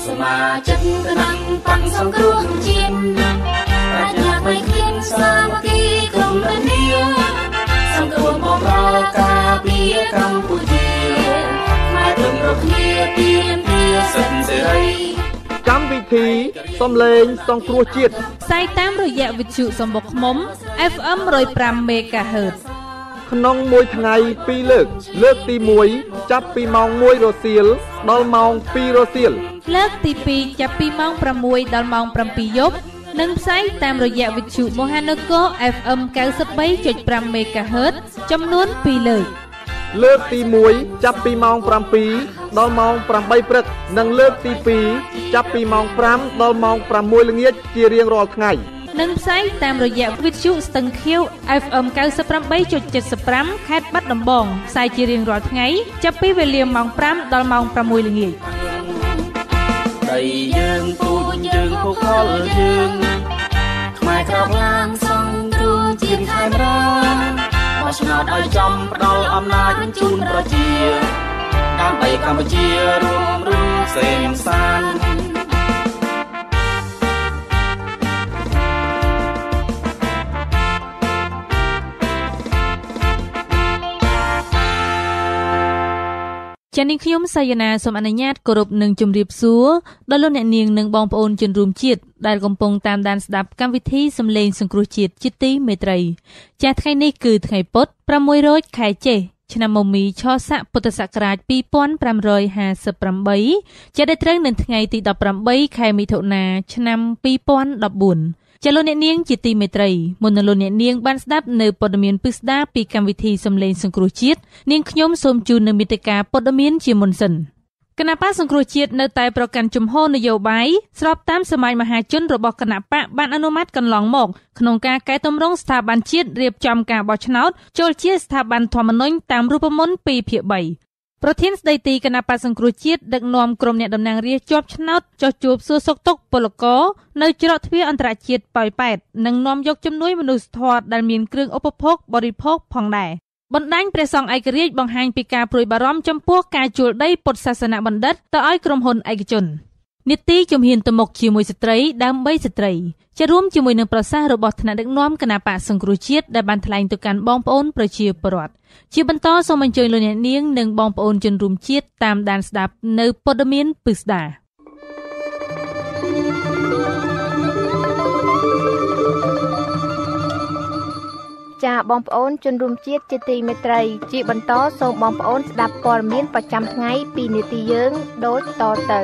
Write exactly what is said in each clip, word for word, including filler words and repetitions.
สมาชิกกำลังตั้งสงครามจีนปรัชญาไม่เพียงสามัคคีกลมระเนียสงครามมองรากาเปียกัมพูชีมาถึงรบเนียเปียนเปียสันเสรีកម្មវិធីសំឡេងសង្គ្រោះជាតិផ្សាយតាមរយៈវិទ្យុសំបុកឃ្មុំ เอฟ เอ็ม หนึ่งศูนย์ห้า មេហ្គាហឺតក្នុងមួយថ្ងៃពីរលើកលើកទីមួយចាប់ពីម៉ោងមួយរសៀលដល់ម៉ោងពីររសៀលលើកទីពីរចាប់ពីម៉ោងប្រាំមួយដល់ម៉ោងប្រាំពីរយប់និងផ្សាយតាមរយៈវិទ្យុមហានគរ เอฟ เอ็ม เก้าสิบสามจุดห้า មេហ្គាហឺតចំនួនពីរលើកលើកទីមួយចាប់ពីម៉ោងប្រាំពីរដល់ម៉ោងប្រាំបីព្រឹកនិងលើកទីពីរចាប់ពីម៉ោងប្រាំដល់ម៉ោងប្រាំមួយល្ងាចជារៀងរាល់ថ្ងៃនិងផ្សាយតាមរយៈវិទ្យុស្ទឹងខៀវ เอฟ เอ็ม เก้าสิบแปดจุดเจ็ดห้า ខេត្តបាត់ដំបងផ្សាយជារៀងរាល់ថ្ងៃចាប់ពីវេលាម៉ោងប្រាំដល់ម៉ោងប្រាំមួយល្ងាចដីយើងពូជយើងភូខលយើងខ្មែរក្រោកឡើងសង្គ្រោះជាតិខេមរាបោះឆ្នោតឲ្យចំផ្ដល់អំណាចជូនប្រជាដើម្បីកម្ពុជារួមរស់សេមសានចា៎នាងខ្ញុំសាយណាសូមអនុញ្ញាតគោរពនឹងជម្រាបសួរដល់លោកអ្នកនាងនិងបងប្អូនជនរួមជាតិដែលកំពុងតាមដានស្ដាប់កម្មវិធីសំឡេងសង្គ្រោះជាតិជាទីមេត្រីចា៎ថ្ងៃនេះគឺថ្ងៃពុធប្រាំមួយរោចខែចេសឆ្នាំមមីឆស័កពុទ្ធសករាជពីរពាន់ប្រាំរយហាសិបប្រាំបីជាដែលត្រូវនៅថ្ងៃទីដប់ប្រាំបីខែមិថុនាឆ្នាំពីរពាន់ដប់បួនចាលោកអ្នកនាងជាទីមេត្រីមុននឹងលោកអ្នកនាងបានស្ដាប់នៅព័ត៌មានពិស្ដារពីកម្មវិធីសំឡេងសង្គ្រោះជាតិនាងខ្ញុំសូមជូននៅមេតិការព័ត៌មានជាមុនសិនគណៈបកសង្គ្រោះជាតិនៅតែប្រកាន់ជំហរនយោបាយស្របតាមសម័យមហាជនរបស់គណៈបកបានអនុម័តកន្លងមកក្នុងការកែតម្រង់ស្ថាប័នជាតិរៀបចំការបោះឆ្នោតចូលជាស្ថាប័នធម្មនុញ្ញតាមរូបមន្តពីរភាគបីប្រធានស្ដីទីគណៈបកសង្គ្រោះជាតិដឹកនាំក្រុមអ្នកតំណាងរាស្ត្រជាប់ឆ្នោតចុះជួបសួរសុខទុក្ខពលករនៅច្រកទ្វារអន្តរជាតិប៉ោយប៉ែតនិងនាំយកជំនួយមនុស្សធម៌ដែលមានគ្រឿងឧបភោគបរិភោគផងដែរបណ្ដាញព្រះសង្ឃឯករាជ្យបង្ហាញពីការព្រួយបារម្ភចំពោះការជួលដីពុទ្ធសាសនបណ្ឌិតទៅឲ្យក្រុមហ៊ុនឯកជននីតិជំហានទៅមុខជាមួយស្ត្រីដើម្បីស្ត្រីជារួមជាមួយនឹងប្រសាសន៍របស់ថ្នាក់ដឹកនាំគណៈបកសង្គ្រោះជាតិដែលបានថ្លែងទៅកាន់បងប្អូនប្រជាពលរដ្ឋជាបន្តសូមអញ្ជើញលោកអ្នកនាងនិងបងប្អូនជនរួមជាតិតាមដានស្ដាប់នៅព័ត៌មានពិស្ដារចាបងប្អូនជនរួមជាតិជាទីមេត្រីជាបន្តសូមបងប្អូនស្ដាប់ព័ត៌មានប្រចាំថ្ងៃពីនីតិយើងដូចតទៅ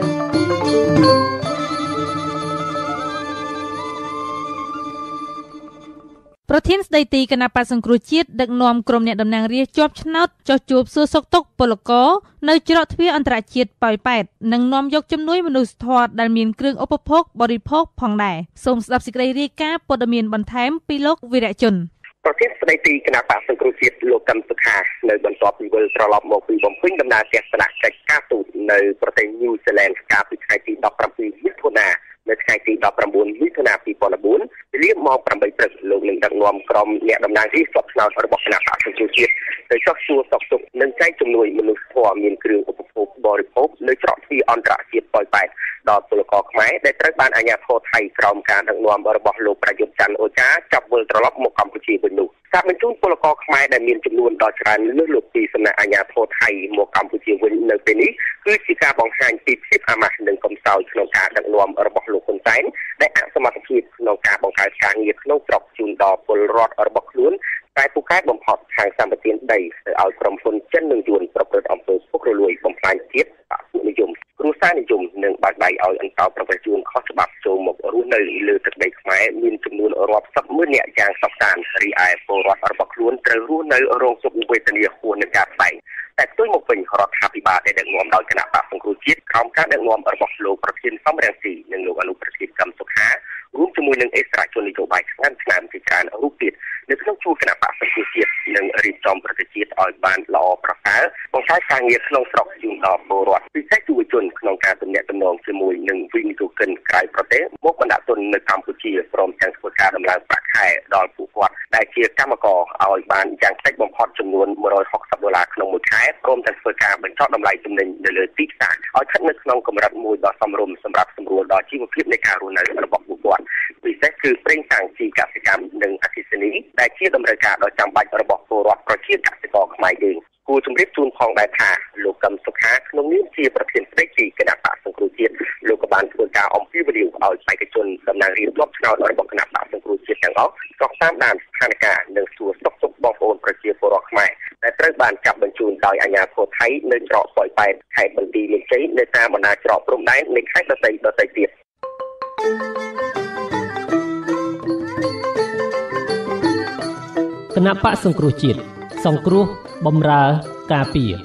ប្រធានស្ដីទីគណៈបកសង្គ្រោះជាតិដឹកនាំក្រុមអ្នកតំណាងរាស្ត្រជាប់ឆ្នោតចុះជួបសួរសុខទុក្ខពលករនៅច្រកទ្វារអន្តរជាតិប៉ោយប៉ែតនិងនាំយកជំនួយមនុស្សធម៌ដែលមានគ្រឿងឧបភោគបរិភោគផងដែរសូមស្ដាប់សេចក្តីរាយការណ៍ព័ត៌មានបន្ថែមពីលោកវីរៈជនប្រធានស្ដីទីគណៈបកសង្គ្រោះជាតិលោកកឹមសុខានៅបន្ទាប់ពីវិលត្រឡប់មកពីបំពេញដំណើរទស្សនកិច្ចការទូតនៅប្រទេសញូហ្សេឡង់កាលពីថ្ងៃទីដប់ប្រាំពីរមិថុនានៅថ្ងៃទីដប់ប្រាំបួនមិថុនាពីរពាន់ដប់បួនវេលាម៉ោងប្រាំបីព្រឹកលោកនឹងដឹកនាំក្រុមអ្នកតំណាងរាស្ត្រជាប់ឆ្នោតរបស់គណៈបកសង្គ្រោះជាតិទៅចុះសួរសុខទុក្ខនិងចែកជំនួយមនុស្សធម៌មានគ្រឿងឧបភោគបរិភោគនៅច្រកទ្វារអន្តរជាតិប៉ោយប៉ែតដល់ពលករខ្មែរដែលត្រូវបានអាជ្ញាធរថៃក្រោមការដឹកនាំរបស់លោកប្រយុទ្ធច័ន្ទអូចាចាប់វិលត្រឡប់មកកម្ពុជាវិញនោះការបញ្ជូនពលករខ្មែរដែលមានចំនួនដ៏ច្រើនលើសលប់ពីសំណាក់អាជ្ញាធរថៃមកកម្ពុជាវិញនៅពេលនេះគឺជាការបង្ហាញពីភាពអាម៉ាស់និងកំសោយក្នុងការដឹកនាំរបស់លោកហ៊ុនសែនដែលអសមត្ថភាពក្នុងការបង្កើតការងារក្នុងស្រុកជូនដល់ពលរដ្ឋរបស់ខ្លួនតែពូកែបំផុតខាងសម្បត្តិដីទៅឲ្យក្រុមហ៊ុនចិននិងយួនប្រព្រឹត្តអំពើពុករលួយបំផ្លាញជាតិបពុនិយមគ្រួសារនិយមនិងបាក់ដៃឲ្យអន្តោប្រវេសន៍យួនខុសច្បាប់ចូលមករស់នៅលើទឹកដីខ្មែរមានចំនួនរាប់សិបម៉ឺននាក់យ៉ាងសោកសៅរីឯពលរដ្ឋរបស់ខ្លួនត្រូវរស់នៅរងទុក្ខវេទនាហួសនឹងការស្ដែងតែផ្ទុយមកវិញរដ្ឋាភិបាលដែលដឹកនាំដោយគណៈបកសង្គ្រោះជាតិក្រោមការដឹកនាំរបស់លោកប្រធានសំរងស៊ីនិងលោកអនុប្រធានកឹមសុខារួមជាមួយនឹងអេស្ត្រាជននយោបាយឆ្នាំឆ្នាំជាច្រើនរូបទៀតនៅក្នុងជួរគណៈបកសង្គ្រោះជាតិនិងរៀបចំប្រតិជាតិឲ្យបានល្អប្រសើរបង្កើតការងារក្នុងស្រុកជូនដល់ពលរដ្ឋពិសេសយុវជនក្នុងការទំនាក់ទំនងជាមួយនឹងវិនិយោគិនក្រៅប្រទេសមកបណ្ដាក់ទុននៅកម្ពុជាព្រមទាំងធ្វើការដំឡើងប្រាក់ខែដល់ពួកគាត់ដែលជាកម្មករឲ្យបានយ៉ាងតិចបំផុតចំនួនមួយរយហុកសិបដុល្លារក្នុងមួយខែព្រមទាំងធ្វើការបញ្ចុះតម្លៃទំនិញនៅលើទីផ្សារឲ្យស្ថិតនៅក្នុងកម្រិតមួយដ៏សមរម្យសម្រាប់គឺប្រេងសាំងជីកសិកម្មនិងអគ្គិសនីដែលជាតម្រូវការដ៏ចាំបាច់របស់ពលរដ្ឋប្រជាកសិករខ្មែរយើងគួរជម្រាបជូនផងដែរថាលោកកឹមសុខាក្នុងនាមជាប្រធានស្ដីទីគណៈបកសង្គ្រោះជាតិលោកក៏បានធ្វើការអំពាវនាវឲ្យបេក្ខជនតំណាងរាស្ត្រជាប់ឆ្នោតរបស់គណៈបកសង្គ្រោះជាតិទាំងអស់ក៏តាមដានស្ថានភាពនិងសួរសុខទុក្ខបងប្អូនប្រជាពលរដ្ឋខ្មែរដែលត្រូវបានចាប់បញ្ជូនដោយអាជ្ញាធរថៃនៅច្រកប៉ោយប៉ែតខេត្តបន្ទាយមានជ័យនៅតាមបណ្ដាច្រកព្រំដែននៃខេត្តដទៃដទៃទៀតគណៈបកសង្គ្រោះជាតិសង្គ្រោះបម្រើការពារ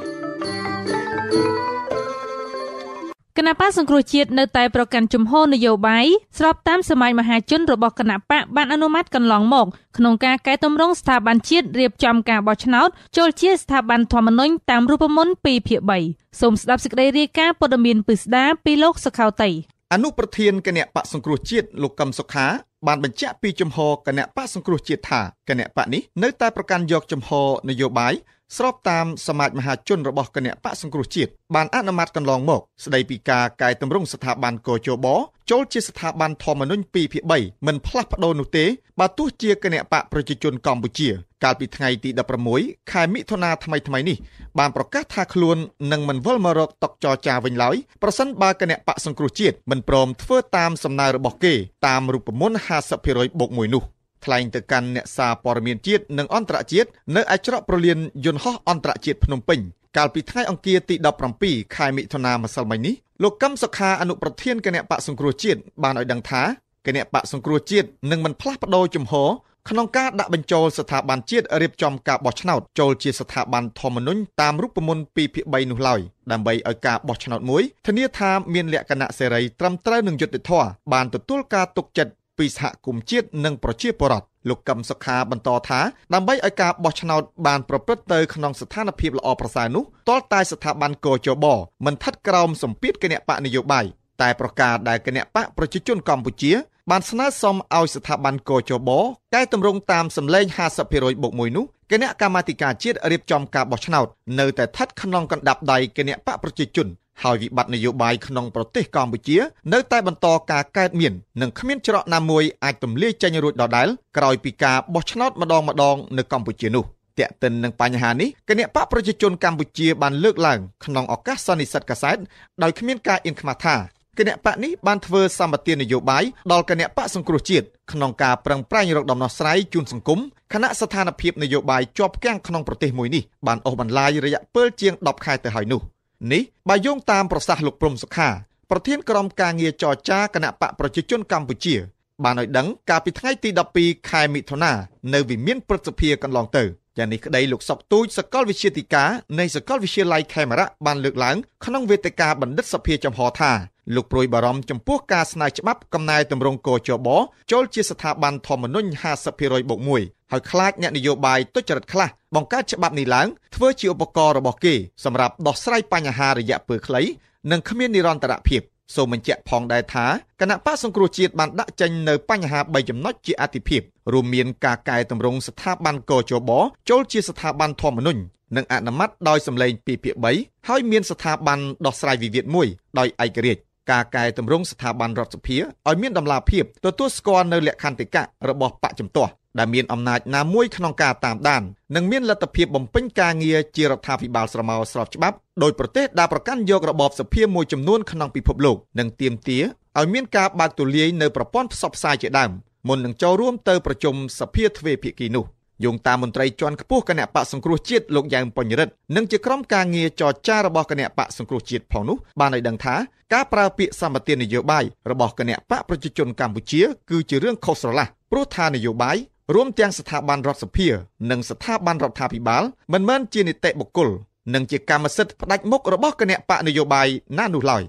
គណៈបកសង្គ្រោះជាតិនៅតែប្រកាន់ជំហរនយោបាយស្របតាមសមាជមហាជនរបស់គណៈបកបានអនុម័តកន្លងមកក្នុងការកែតម្រង់ស្ថាប័នជាតិរៀបចំការបោះឆ្នោតចូលជាស្ថាប័នធម្មនុញ្ញតាមរូបមន្តពីរភាគបីសូមស្ដាប់សេចក្តីរាយការណ៍ព័ត៌មានពិស្ដាពីលោកសុខៅតៃអនុប្រធានគណៈបកសង្គ្រោះជាតិលោកកឹមសុខាបានបញ្ជាក់ពីជំហរគណៈបកសង្គ្រោះជាតិថាគណៈបកនេះនៅតែប្រកាន់យកជំហរនយោបាយស្របតាមសមាជមហាជនរបស់គណៈបកសង្គ្រោះជាតិបានអនុម័តកន្លងមកស្ដីពីការកែតម្រង់ស្ថាប័នកជបចូលជាស្ថាប័នធម្មនុញ្ញពីរភាគបីមិនផ្លាស់ប្ដូរនោះទេបើទោះជាគណៈបកប្រជាជនកម្ពុជាកាលពីថ្ងៃទីដប់ប្រាំមួយខែមិថុនាថ្មីថ្មីនេះបានប្រកាសថាខ្លួននឹងមិនវិលមករកតុចរចាវិញឡើយប្រសិនបើគណៈបកសង្គ្រោះជាតិមិនព្រមធ្វើតាមសំណើរបស់គេតាមរូបមន្ត ห้าสิบភាគរយ បូកមួយនោះថ្លែងទៅកាន់អ្នកសារព័ត៌មានជាតិនិងអន្តរជាតិនៅឯច្រកប្រលានយន្តហោះអន្តរជាតិភ្នំពេញកាលពីថ្ងៃអង្គារទីដប់ប្រាំពីរខែមិថុនាម្សិលមិញនេះលោកកឹមសុខាអនុប្រធានគណៈបកសង្គ្រោះជាតិបានឲ្យដឹងថាគណៈបកសង្គ្រោះជាតិនឹងមិនផ្លាស់ប្ដូរជំហរក្នុងការដាក់បញ្ចូលស្ថាប័នជាតិរៀបចំការបោះឆ្នោតចូលជាស្ថាប័នធម្មនុញ្ញតាមរូបមន្តពីរភាគបីនោះឡើយដើម្បីឲ្យការបោះឆ្នោតមួយធានាថាមានលក្ខណៈសេរីត្រឹមត្រូវនឹងយុត្តិធម៌បានទទួលការទុកចិត្តពីសហគមន៍ជាតិនិងប្រជាពលរដ្ឋលោកកឹមសុខាបន្តថាដើម្បីឲ្យការបោះឆ្នោតបានប្រព្រឹត្តទៅក្នុងស្ថានភាពល្អប្រសើរនោះទាល់តែស្ថាប័នកជបមិនស្ថិតក្រោមសម្ពាធគណៈបកនយោបាយតែប្រការដែលគណៈបកប្រជាជនកម្ពុជាបានស្នើសុំឲ្យស្ថាប័នកជបកែតម្រង់តាមសម្លេង ห้าสิบភាគរយ បូកមួយនោះគណៈកម្មាធិការជាតិរៀបចំការបោះឆ្នោតនៅតែស្ថិតក្នុងកណ្ដាប់ដៃគណៈបកប្រជាជនហើយវិបត្តិនយោបាយក្នុងប្រទេសកម្ពុជានៅតែបន្តការកើតមាននិងគ្មានច្រកណាមួយអាចទម្លាយចេញរួចដដែលក្រោយពីការបោះឆ្នោតម្ដងម្ដងនៅកម្ពុជានោះទាក់ទិននឹងបញ្ហានេះគណៈបកប្រជាជនកម្ពុជាបានលើកឡើងក្នុងឱកាសសន្និសីទកាសែតដោយគ្មានការអៀនខ្មាស់ថាគណៈបកនេះបានធ្វើសម្បទាននយោបាយដល់គណៈបកសង្គ្រោះជាតិក្នុងការប្រឹងប្រែងរកដំណោះស្រាយជូនសង្គមខណៈស្ថានភាពនយោបាយជាប់គាំងក្នុងប្រទេសមួយនេះបានអូសបន្លាយរយៈពេលជាងដប់ខែទៅហើយនោះនេះបើយោងតាមប្រសាសន៍លោកព្រំសុខាប្រធានក្រុមការងារចរចាគណៈបកប្រជាជនកម្ពុជាបានឲ្យដឹងកាលពីថ្ងៃទីដប់ពីរខែមិថុនានៅវិមានព្រឹទ្ធសភាកន្លងទៅយ៉ាងនេះក្តីលោកសុកទូចសាកលវិទ្យាធិការនៃសាកលវិទ្យាល័យខេមរៈបានលើកឡើងក្នុងវេទិកាបណ្ឌិតសភាចំហថាលោកព្រួយបារម្ភចំពោះការស្នើច្បាប់កំណែតម្រង់កជបចូលជាស្ថាប័នធម្មនុញ្ញ ห้าสิบភាគរយ បូកមួយហើយខ្លាចអ្នកនយោបាយទុច្ចរិតខ្លះបង្កើតច្បាប់នេះឡើងធ្វើជាឧបករណ៍របស់គេសម្រាប់ដោះស្រាយបញ្ហារយៈពេលខ្លីនិងគ្មាននិរន្តរភាពសូមបញ្ជាក់ផងដែរថាគណៈបកសង្គ្រោះជាតិបានដាក់ចេញនៅបញ្ហាបីចំណុចជាអាទិភាពរួមមានការកែតម្រង់ស្ថាប័នកជបចូលជាស្ថាប័នធម្មនុញ្ញនិងអនុម័តដោយសម្លេងពីរភាគបីហើយមានស្ថាប័នដោះស្រាយវិវាទមួយដោយឯករាជ្យការកែតម្រង់ស្ថាប័នរដ្ឋសភាឲ្យមានតម្លាភាពទទួលស្គាល់នៅលក្ខន្តិកៈរបស់បកជំទាស់ដែលមានអំណាចណាមួយក្នុងការតាមដាននិងមានលទ្ធភាពបំពេញការងារជារដ្ឋាភិបាលស្រមោលស្របច្បាប់ដោយប្រទេសដែលប្រកាន់យករបបសភាមួយចំនួនក្នុងពិភពលោកនិងទាមទារឲ្យមានការបើកទូលាយនៅប្រព័ន្ធផ្សព្វផ្សាយជាដើមមុននឹងចូលរួមទៅប្រជុំសភាទ្វេភាគីនោះយោងតាមមន្ត្រីជាន់ខ្ពស់គណៈបកសង្គ្រោះជាតិលោកយ៉ែមពញ្ញរិទ្ធនិងជាក្រុមការងារចរចារបស់គណៈបកសង្គ្រោះជាតិផងនោះបានឲ្យដឹងថាការប្រើពាក្យសម្បទាននយោបាយរបស់គណៈបកប្រជាជនកម្ពុជាគឺជារឿងខុសស្រឡះព្រោះថានយោបាយរួមទាំងស្ថាប័នរដ្ឋសភានិងស្ថាប័នរដ្ឋាភិបាលមិនមែនជានីតិបុគ្គលនិងជាកម្មសិទ្ធិផ្ដាច់មុខរបស់គណៈបកនយោបាយណានោះឡើយ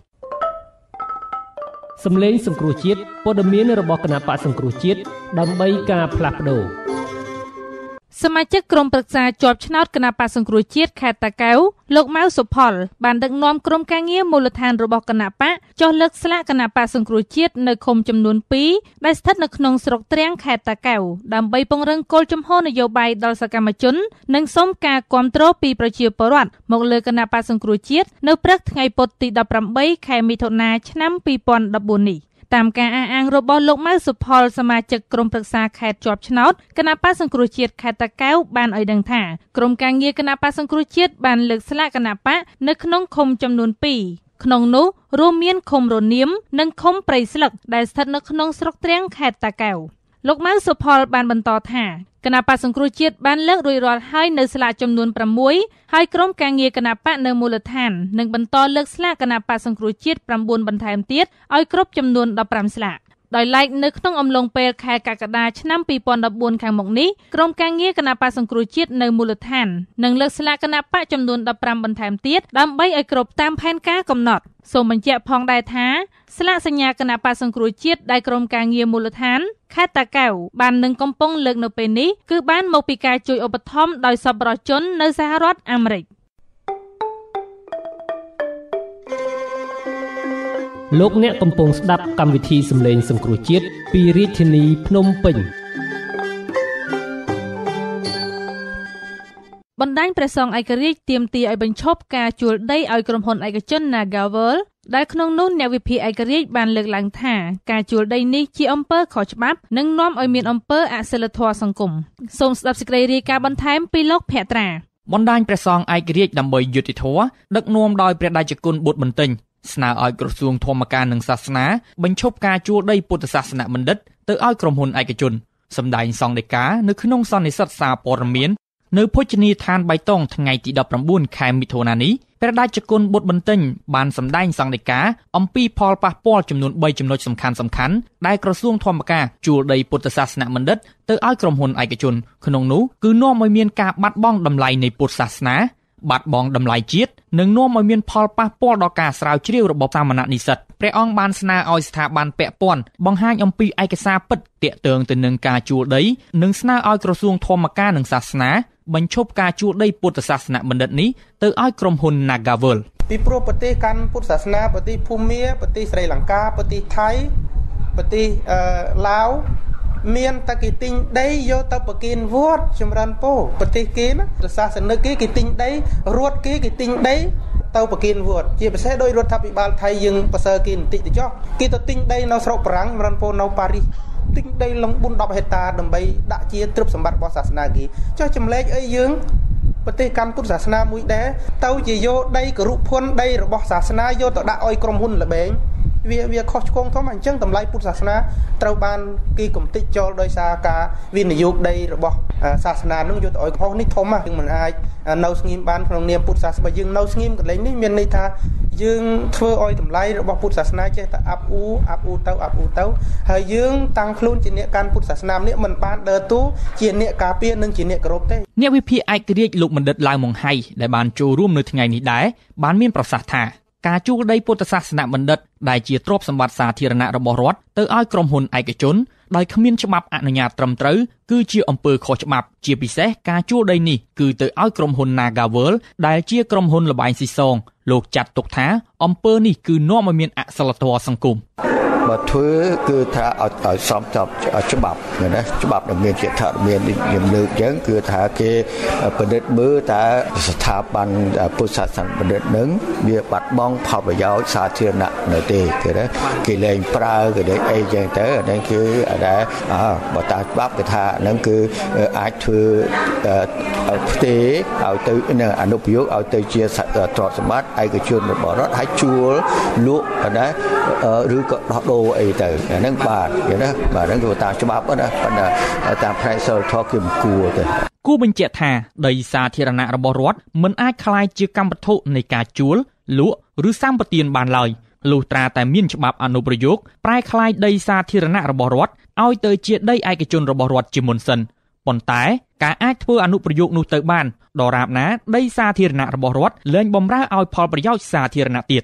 សម្លេងសង្គ្រោះជាតិព័ត៌មានរបស់គណៈបកសង្គ្រោះជាតិដើម្បីការផ្លាស់ប្ដូរសមាជិកក្រុមប្រឹក្សាជាប់ឆ្នោតគណៈបក្សសង្គ្រោះជាតិខេត្តតាកែវលោកម៉ៅសុផលបានដឹកនាំក្រុមការងារមូលដ្ឋានរបស់គណៈបកចុះលើកស្លាកគណៈបក្សសង្គ្រោះជាតិនៅឃុំចំនួនពីរដែលស្ថិតនៅក្នុងស្រុកទ្រាំងខេត្តតាកែវដើម្បីពង្រឹងគោលជំហរនយោបាយដល់សកម្មជននិងសូមការគាំទ្រពីប្រជាពលរដ្ឋមកលើគណៈបក្សសង្គ្រោះជាតិនៅព្រឹកថ្ងៃពុធទីដប់ប្រាំបីខែមិថុនាឆ្នាំពីរពាន់ដប់បួននេះតាមការអះអាងរបស់លោកម៉ៅសុផលសមាជិកក្រុមប្រឹក្សាខេត្តជាប់ឆ្នោតគណៈបក្សសង្គ្រោះជាតិខេត្តតាកែវបានឲ្យដឹងថាក្រុមការងារគណៈបក្សសង្គ្រោះជាតិបានលើកស្លាកគណៈបកនៅក្នុងឃុំចំនួនពីរក្នុងនោះរួមមានឃុំរនៀមនិងឃុំព្រៃស្លឹកដែលស្ថិតនៅក្នុងស្រុកទ្រាំងខេត្តតាកែវលោកម៉ៅសុផលបានបន្តថាគណៈបក្សសង្គ្រោះជាតិបានលើករួចរាល់ហើយនៅស្លាកចំនួនប្រាំមួយហើយក្រុមការងារគណៈបកនៅមូលដ្ឋាននឹងបន្តលើកស្លាកគណៈបក្សសង្គ្រោះជាតិប្រាំបួនបន្ថែមទៀតឲ្យគ្រប់ចំនួនដប់ប្រាំស្លាកដោយឡែកនៅក្នុងអំឡុងពេលខែកក្កដាឆ្នាំពីរពាន់ដប់បួនខាងមុខនេះក្រុមការងារគណៈបក្សសង្គ្រោះជាតិនៅមូលដ្ឋាននឹងលើកស្លាកគណៈបកចំនួនដប់ប្រាំបន្ថែមទៀតដើម្បីឲ្យគ្រប់តាមផែនការកំណត់សូមបញ្ជាក់ផងដែរថាស្លាកសញ្ញាគណៈបក្សសង្គ្រោះជាតិដែលក្រុមការងារមូលដ្ឋានខេត្តតាកែវបាននឹងកំពុងលើកនៅពេលនេះគឺបានមកពីការជួយឧបត្ថម្ភដោយសប្បុរសជននៅសហរដ្ឋអាមេរិកលោកអ្នកកំពុងស្ដាប់កម្មវិធីសំឡេងសង្គ្រោះជាតិពីរាជធានីភ្នំពេញបណ្ដាញព្រះសង្ឃឯករាជ្យទាមទារឲ្យបញ្ឈប់ការជួលដីឲ្យក្រុមហ៊ុនឯកជន Nagavel ដែលក្នុងនោះអ្នកវិភាគឯករាជ្យបានលើកឡើងថាការជួលដីនេះជាអំពើខុសច្បាប់និងនាំឲ្យមានអំពើអសិលធម៌សង្គមសូមស្ដាប់សេចក្តីរាយការណ៍បន្ថែមពីលោកភក្ត្រាបណ្ដាញព្រះសង្ឃឯករាជ្យដើម្បីយុត្តិធម៌ដឹកនាំដោយព្រះតេជគុណបុត្របន្ទិញស្នើឲ្យក្រសួងធម្មការនិងសាសនាបញ្ឈប់ការជួលដីពុទ្ធសាសនបណ្ឌិតទៅឲ្យក្រុមហ៊ុនឯកជនសម្ដែងសង្ឃដីកានៅក្នុងសន្និសីទសារព័ត៌មាននៅភោជនីយដ្ឋានបៃតងថ្ងៃទីដប់ប្រាំបួនខែមិថុនានេះព្រះតេជគុណបុត្របន្ទិញបានសម្ដែងសង្ឃដីកាអំពីផលប៉ះពាល់ចំនួនបីចំណុចសំខាន់សំខាន់ដែលក្រសួងធម្មការជួលដីពុទ្ធសាសនបណ្ឌិតទៅឲ្យក្រុមហ៊ុនឯកជនក្នុងនោះគឺនាំឲ្យមានការបាត់បង់តម្លៃនៃពុទ្ធសាសនាបាត់បង់តម្លៃជាតិនិងនាំឲ្យមានផលប៉ះពាល់ដល់ការស្រាវជ្រាវរបស់សាមណនិស្សិតព្រះអង្គបានស្នើឲ្យស្ថាប័នពាក់ព័ន្ធបង្ហាញអំពីឯកសារពិតទាក់ទងទៅនឹងការជួលដីនិងស្នើឲ្យក្រសួងធម្មការនិងសាសនាបញ្ឈប់ការជួលដីពុទ្ធសាសនបណ្ឌិតនេះទៅឲ្យក្រុមហ៊ុន Nagavel ពីព្រោះប្រទេសកាន់ពុទ្ធសាសនាប្រទេសភូមាប្រទេសស្រីលង្កាប្រទេសថៃប្រទេសឡាវមានតែគេទិញដីយកទៅប្រគិនវត្តចម្រើនពរប្រទេសគេណាសាសនិកគេគេទិញដីរដ្ឋគេគេទិញដីទៅប្រគិនវត្តជាពិសេសដោយរដ្ឋាភិបាលថៃយើងប្រសើរគេបន្តិចទៅចុះគេទៅទិញដីនៅស្រុកបារាំងចម្រើនពរនៅប៉ារីសទិញដីលំបួនដប់ហិកតាដើម្បីដាក់ជាទ្រព្យសម្បត្តិរបស់សាសនាគេចុះចម្លែកអីយើងប្រទេសកម្ពុជាសាសនាមួយដែរទៅជាយកដីគរុភុនដីរបស់សាសនាយកទៅដាក់ឲ្យក្រុមហ៊ុនល្បែងវាវាខុសឆ្គងធំអញ្ចឹងតម្លៃពុទ្ធសាសនាត្រូវបានគេកំទេចចូលដោយសារការវិនិយោគដីរបស់សាសនានឹងយកទៅឲ្យខុសនេះធំហ្នឹងមិនអាចនៅស្ងៀមបានក្នុងនាមពុទ្ធសាសនាយើងនៅស្ងៀមកន្លែងនេះមានន័យថាយើងធ្វើឲ្យតម្លៃរបស់ពុទ្ធសាសនាចេះតែអាប់អ៊ូអាប់អ៊ូទៅអាប់អ៊ូទៅហើយយើងតាំងខ្លួនជាអ្នកកាន់ពុទ្ធសាសនានេះមិនបានដើរតួជាអ្នកការពារនិងជាអ្នកគោរពទេអ្នកវិភាគឯករាជ្យលោកបណ្ឌិតឡាវម៉ុងហៃដែលបានចូលរួមនៅថ្ងៃនេះដែរបានមានប្រសាសន៍ថាការជួលដីពុទ្ធសាសនបណ្ឌិតដែលជាទ្រព្យសម្បត្តិសាធារណៈរបស់រដ្ឋទៅឲ្យក្រុមហ៊ុនឯកជនដោយគ្មានច្បាប់អនុញ្ញាតត្រឹមត្រូវគឺជាអំពើខុសច្បាប់ជាពិសេសការជួលដីនេះគឺទៅឲ្យក្រុមហ៊ុន Nagavel ដែលជាក្រុមហ៊ុនលបែងស៊ីសងលោកចាត់ទុកថាអំពើនេះគឺនាំឲ្យមានអសិលធម៌សង្គមបើធ្វើគឺថាឲ្យឲ្យសមចាប់ច្បាប់ណាច្បាប់ដែលមានជាថាមានខ្ញុំលើកអញ្ចឹងគឺថាគេពិនិត្យមើលតើស្ថាប័នពុទ្ធសាសនាបណ្ឌិតនឹងវាបាត់បង់ផលប្រយោជន៍សាធារណៈនៅទេគេណាគេលែងប្រើគេលែងអីអញ្ចឹងទៅអានេះគឺដែលបើតាមច្បាប់គេថាហ្នឹងគឺអាចធ្វើផ្ទេរឲ្យទៅអនុប្រយោគឲ្យទៅជាទ្រព្យសម្បត្តិឯកជនរបស់រដ្ឋហើយជួលលក់ណាឬក៏ដោះដូរអីទៅអាហ្នឹងបាទណាបាទហ្នឹងគឺតាមច្បាប់ណាប៉ុន្តែតាមផ្នែកសិលធម៌គឺមិនគួរទេគួរបញ្ជាក់ថាដីសាធារណៈរបស់រដ្ឋមិនអាចក្លាយជាកម្មវត្ថុនៃការជួលលក់ឬសម្បទានបានឡើយលុះត្រាតែមានច្បាប់អនុប្រយោគប្រែក្លាយដីសាធារណៈរបស់រដ្ឋឲ្យទៅជាដីឯកជនរបស់រដ្ឋជាមុនសិនប៉ុន្តែការអាចធ្វើអនុប្រយោគនោះទៅបានដរាបណាដីសាធារណៈរបស់រដ្ឋលែងបម្រើឲ្យផលប្រយោជន៍សាធារណៈទៀត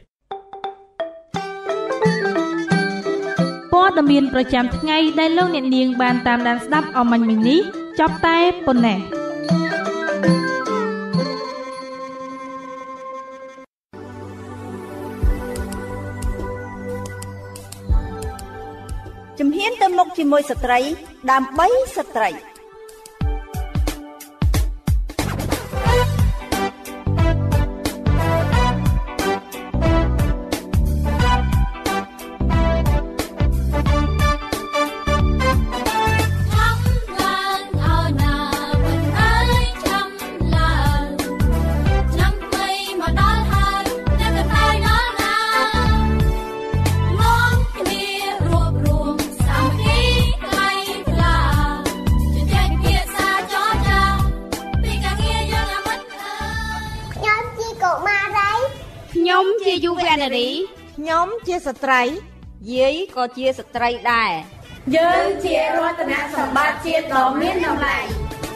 ព័ត៌មានប្រចាំថ្ងៃដែលលោកអ្នកនាងបានតាមដានស្ដាប់អមញ្ញមិញនេះចប់តែប៉ុណ្ណេះជំហានទៅមុខជាមួយស្ត្រីដើម្បីស្ត្រីនារីខ្ញុំជាស្ត្រីយាយក៏ជាស្ត្រីដែរយើងជារតនសម្បត្តិជាតិដ៏មានតម្លៃ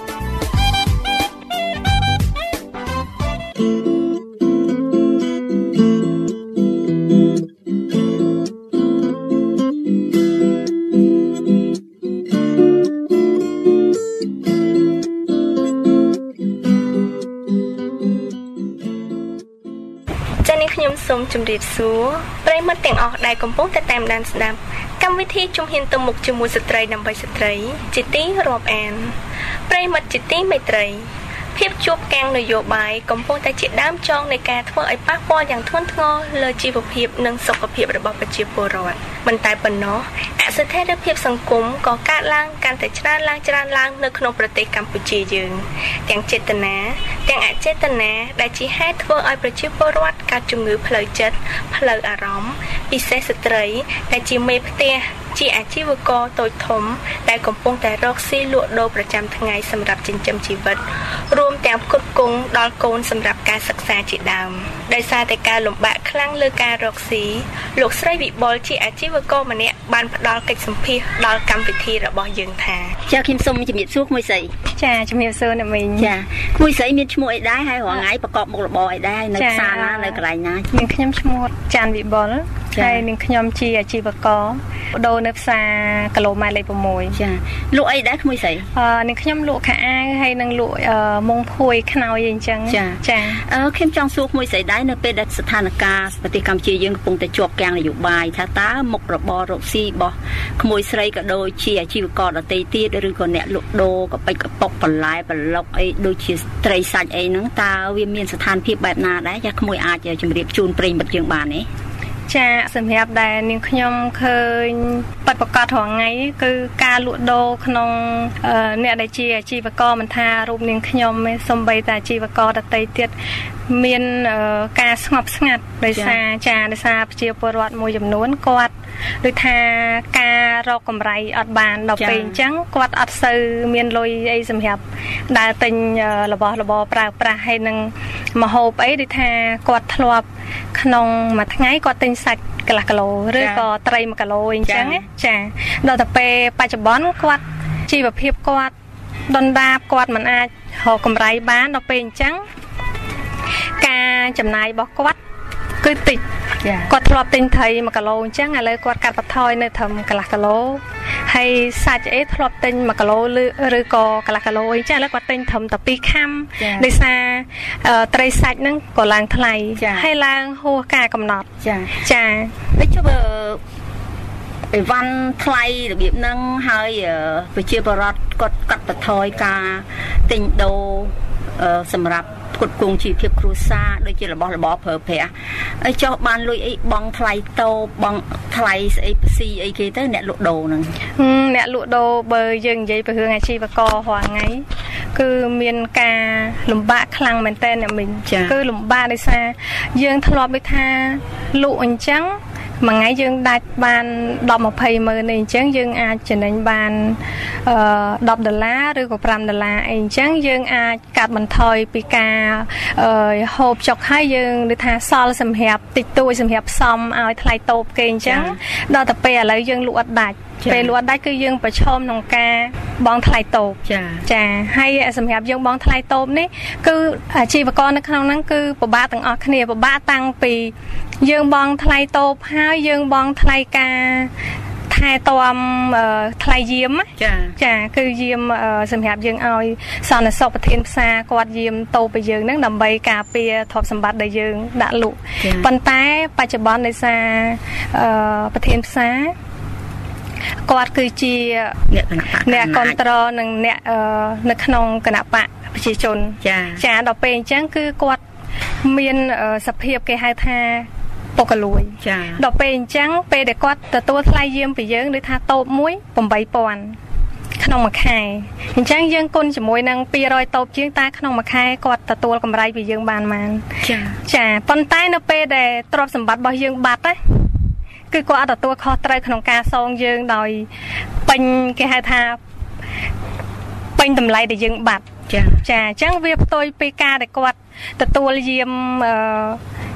ខ្ញុំសូមជម្រាបសួរប្រិយមិត្តទាំងអស់ដែលកំពុងតែតាមដានស្ដាប់កម្មវិធីជំហានទៅមុខជាមួយស្ត្រីដើម្បីស្ត្រីជាទីរាប់អានប្រិយមិត្តជាទីមេត្រីភាពជួបកាំងនយោបាយកំពុងតែជាដើមចងនៃការធ្វើឲ្យប៉ះពាល់យ៉ាងធ្ងន់ធ្ងរលើជីវភាពនិងសុខភាពរបស់ប្រជាពលរដ្ឋមិនតែប៉ុណ្ណោះអស្ថិរភាពសង្គមក៏កើតឡើងកាន់តែច្រើនឡើងច្រើនឡើងនៅក្នុងប្រទេសកម្ពុជាយើងទាំងចេតនាទាំងអចេតនាដែលជាហេតុធ្វើឲ្យប្រជាពលរដ្ឋកើតជំងឺផ្លូវចិត្តផ្លូវអារម្មណ៍ពិសេសស្ត្រីដែលជាមេផ្ទះជាអាជីវករតូចធំដែលកំពុងតែរកស៊ីលក់ដូរប្រចាំថ្ងៃសម្រាប់ចិញ្ចឹមជីវិតរួមទាំងផ្គត់ផ្គង់ដល់កូនសម្រាប់ការសិក្សាជាដើមដោយសារតែការលំបាកខ្លាំងលើការរកស៊ីលោកស្រីវិបុលជាអាជីវករម្នាក់បានផ្ដល់កិច្ចសម្ភាសដល់កម្មវិធីរបស់យើងថាចាខ្ញុំសូមជំរាបសួរក្មួយស្រីចាជំរាបសួរអ្នកមីងចាក្មួយស្រីមានឈ្មោះអីដែរហើយរាល់ថ្ងៃប្រកបមុខរបរអីដែរនៅផ្សារណានៅកន្លែងណានាងខ្ញុំឈ្មោះចាន់វិបុលហើយនាងខ្ញុំជាអាជីវករដូរនៅផ្សារគីឡូម៉ែត្រលេខ6 ចាលក់អីដែរក្មួយស្រីអឺនាងខ្ញុំលក់ខោអាវហើយនឹងលក់មុងភួយខ្នើយអីចឹងចាចាអឺខ្ញុំចង់សួរក្មួយស្រីដែរនៅពេលដែលស្ថានភាពប្រទេសកម្ពុជាយើងកំពុងតែជាប់គាំងនយោបាយថាតើមុខរបររកស៊ីរបស់ក្មួយស្រីក៏ដូចជាអាជីវករដទៃទៀតឬក៏អ្នកលក់ដូរកប៉ិចកប៉ុកបន្លែប្លុកអីដូចជាត្រីសាច់អីហ្នឹងតើវាមានស្ថានភាពបែបណាដែរចាក្មួយអាចជម្រាបជូនប្រិយមិត្តយើងបានទេចាសម្រាប់ដែលនាងខ្ញុំឃើញបတ်ប្រកាសរាល់ថ្ងៃគឺការលក់ដូរក្នុងអ្នកដែលជាអាជីវករមិនថារូបនាងខ្ញុំទេសូម្បីតែអាជីវករដទៃទៀតមានការស្ងប់ស្ងាត់ដោយសារចាដោយសារប្រជាពលរដ្ឋមួយចំនួនគាត់ដូចថាការរកកម្រៃអត់បានដល់ពេលអញ្ចឹងគាត់អត់សូវមានលុយអីសម្រាប់ដើរទិញរបស់របរប្រើប្រាស់ហើយនឹងម្ហូបអីដូចថាគាត់ធ្លាប់ក្នុងមួយថ្ងៃគាត់ទិញសាច់កន្លះគីឡូឬក៏ត្រីមួយគីឡូអីអញ្ចឹងចាដល់ទៅពេលបច្ចុប្បន្នគាត់ជីវភាពគាត់ដុនដាបគាត់មិនអាចរកកម្រៃបានដល់ពេលអញ្ចឹងការចំណាយរបស់គាត់គឺតិចគាត់ធ្លាប់ទិញត្រីមួយគីឡូអញ្ចឹងឥឡូវគាត់កាត់បន្ថយនៅត្រឹមកន្លះគីឡូហើយសាច់អីធ្លាប់ទិញមួយគីឡូឬក៏កន្លះគីឡូអីចឹងឥឡូវគាត់ទិញត្រឹមតែពីរខាំដោយសារត្រីសាច់ហ្នឹងក៏ឡើងថ្លៃហើយឡើងហួសការកំណត់ចាចាដូចជាអីវ៉ាន់ថ្លៃរបៀបហ្នឹងហើយប្រជាពលរដ្ឋគាត់កាត់បន្ថយការទិញដូរសម្រាប់ផ្គត់ផ្គង់ជីវភាពគ្រួសារដូចជារបស់របរប្រើប្រាស់ហើយចុះបានលុយអីបងថ្លៃតូបបងថ្លៃស្អីផ្ស៊ីអីគេទៅអ្នកលក់ដូរហ្នឹងអ្នកលក់ដូរបើយើងនិយាយពីរឿងអាជីវកររាល់ថ្ងៃគឺមានការលំបាកខ្លាំងមែនតើអ្នកមីងគឺលំបាកដោយសារយើងធ្លាប់ដូចថាលក់អញ្ចឹងមួយថ្ងៃយើងដាច់បានដប់ยี่สิบម៉ឺនអីអញ្ចឹងយើងអាចចំណេញបានអឺដប់ដុល្លារឬក៏ប្រាំដុល្លារអីអញ្ចឹងយើងអាចកាត់បន្ថយពីការអឺហូបចុកហើយយើងដូចថាសល់សម្រាប់តិចតួចសម្រាប់ផ្សំឲ្យថ្លៃតូបគេអញ្ចឹងដល់តែពេលឥឡូវយើងលក់អត់ដាច់ពេលលក់ដាច់គឺយើងប្រឈមក្នុងការបងថ្លៃតូបចាចាហើយសម្រាប់យើងបងថ្លៃតូបនេះគឺអាជីវករនៅក្នុងហ្នឹងគឺពិបាកទាំងអស់គ្នាពិបាកតាំងពីយើងបងថ្លៃតូបហើយយើងបងថ្លៃការថែទាំថ្លៃយាមចាចាគឺយាមសម្រាប់យើងឲ្យសន្តិសុខប្រធានផ្សារគាត់យាមតូបឲ្យយើងហ្នឹងដើម្បីការពារទ្រព្យសម្បត្តិដែលយើងដាក់លក់ប៉ុន្តែបច្ចុប្បន្នដោយសារប្រធានផ្សារគាត់គឺជាអ្នកគណៈបកអ្នកគ្រប់គ្រងនិងអ្នកនៅក្នុងគណៈបកប្រជាជនចាចាដល់ពេលអញ្ចឹងគឺគាត់មានសភាពគេហៅថាពុកកលួយចាដល់ពេលអញ្ចឹងពេលដែលគាត់ទទួលថ្លៃយាមពីយើងដូចថាតូបមួយeight thousandក្នុងមួយខែអញ្ចឹងយើងគុណជាមួយនឹងtwo hundredតូបជាងតែក្នុងមួយខែគាត់ទទួលកម្រៃពីយើងបានប៉ុន្មានចាចាប៉ុន្តែនៅពេលដែលទ្រព្យសម្បត្តិរបស់យើងបាត់ណាគឺគាត់អត់ទទួលខុសត្រូវក្នុងការសងយើងដោយពេញគេហៅថាពេញតម្លៃដែលយើងបាត់ចាចាអញ្ចឹងវាផ្ទុយពីការដែលគាត់ទទួលយាមអឺ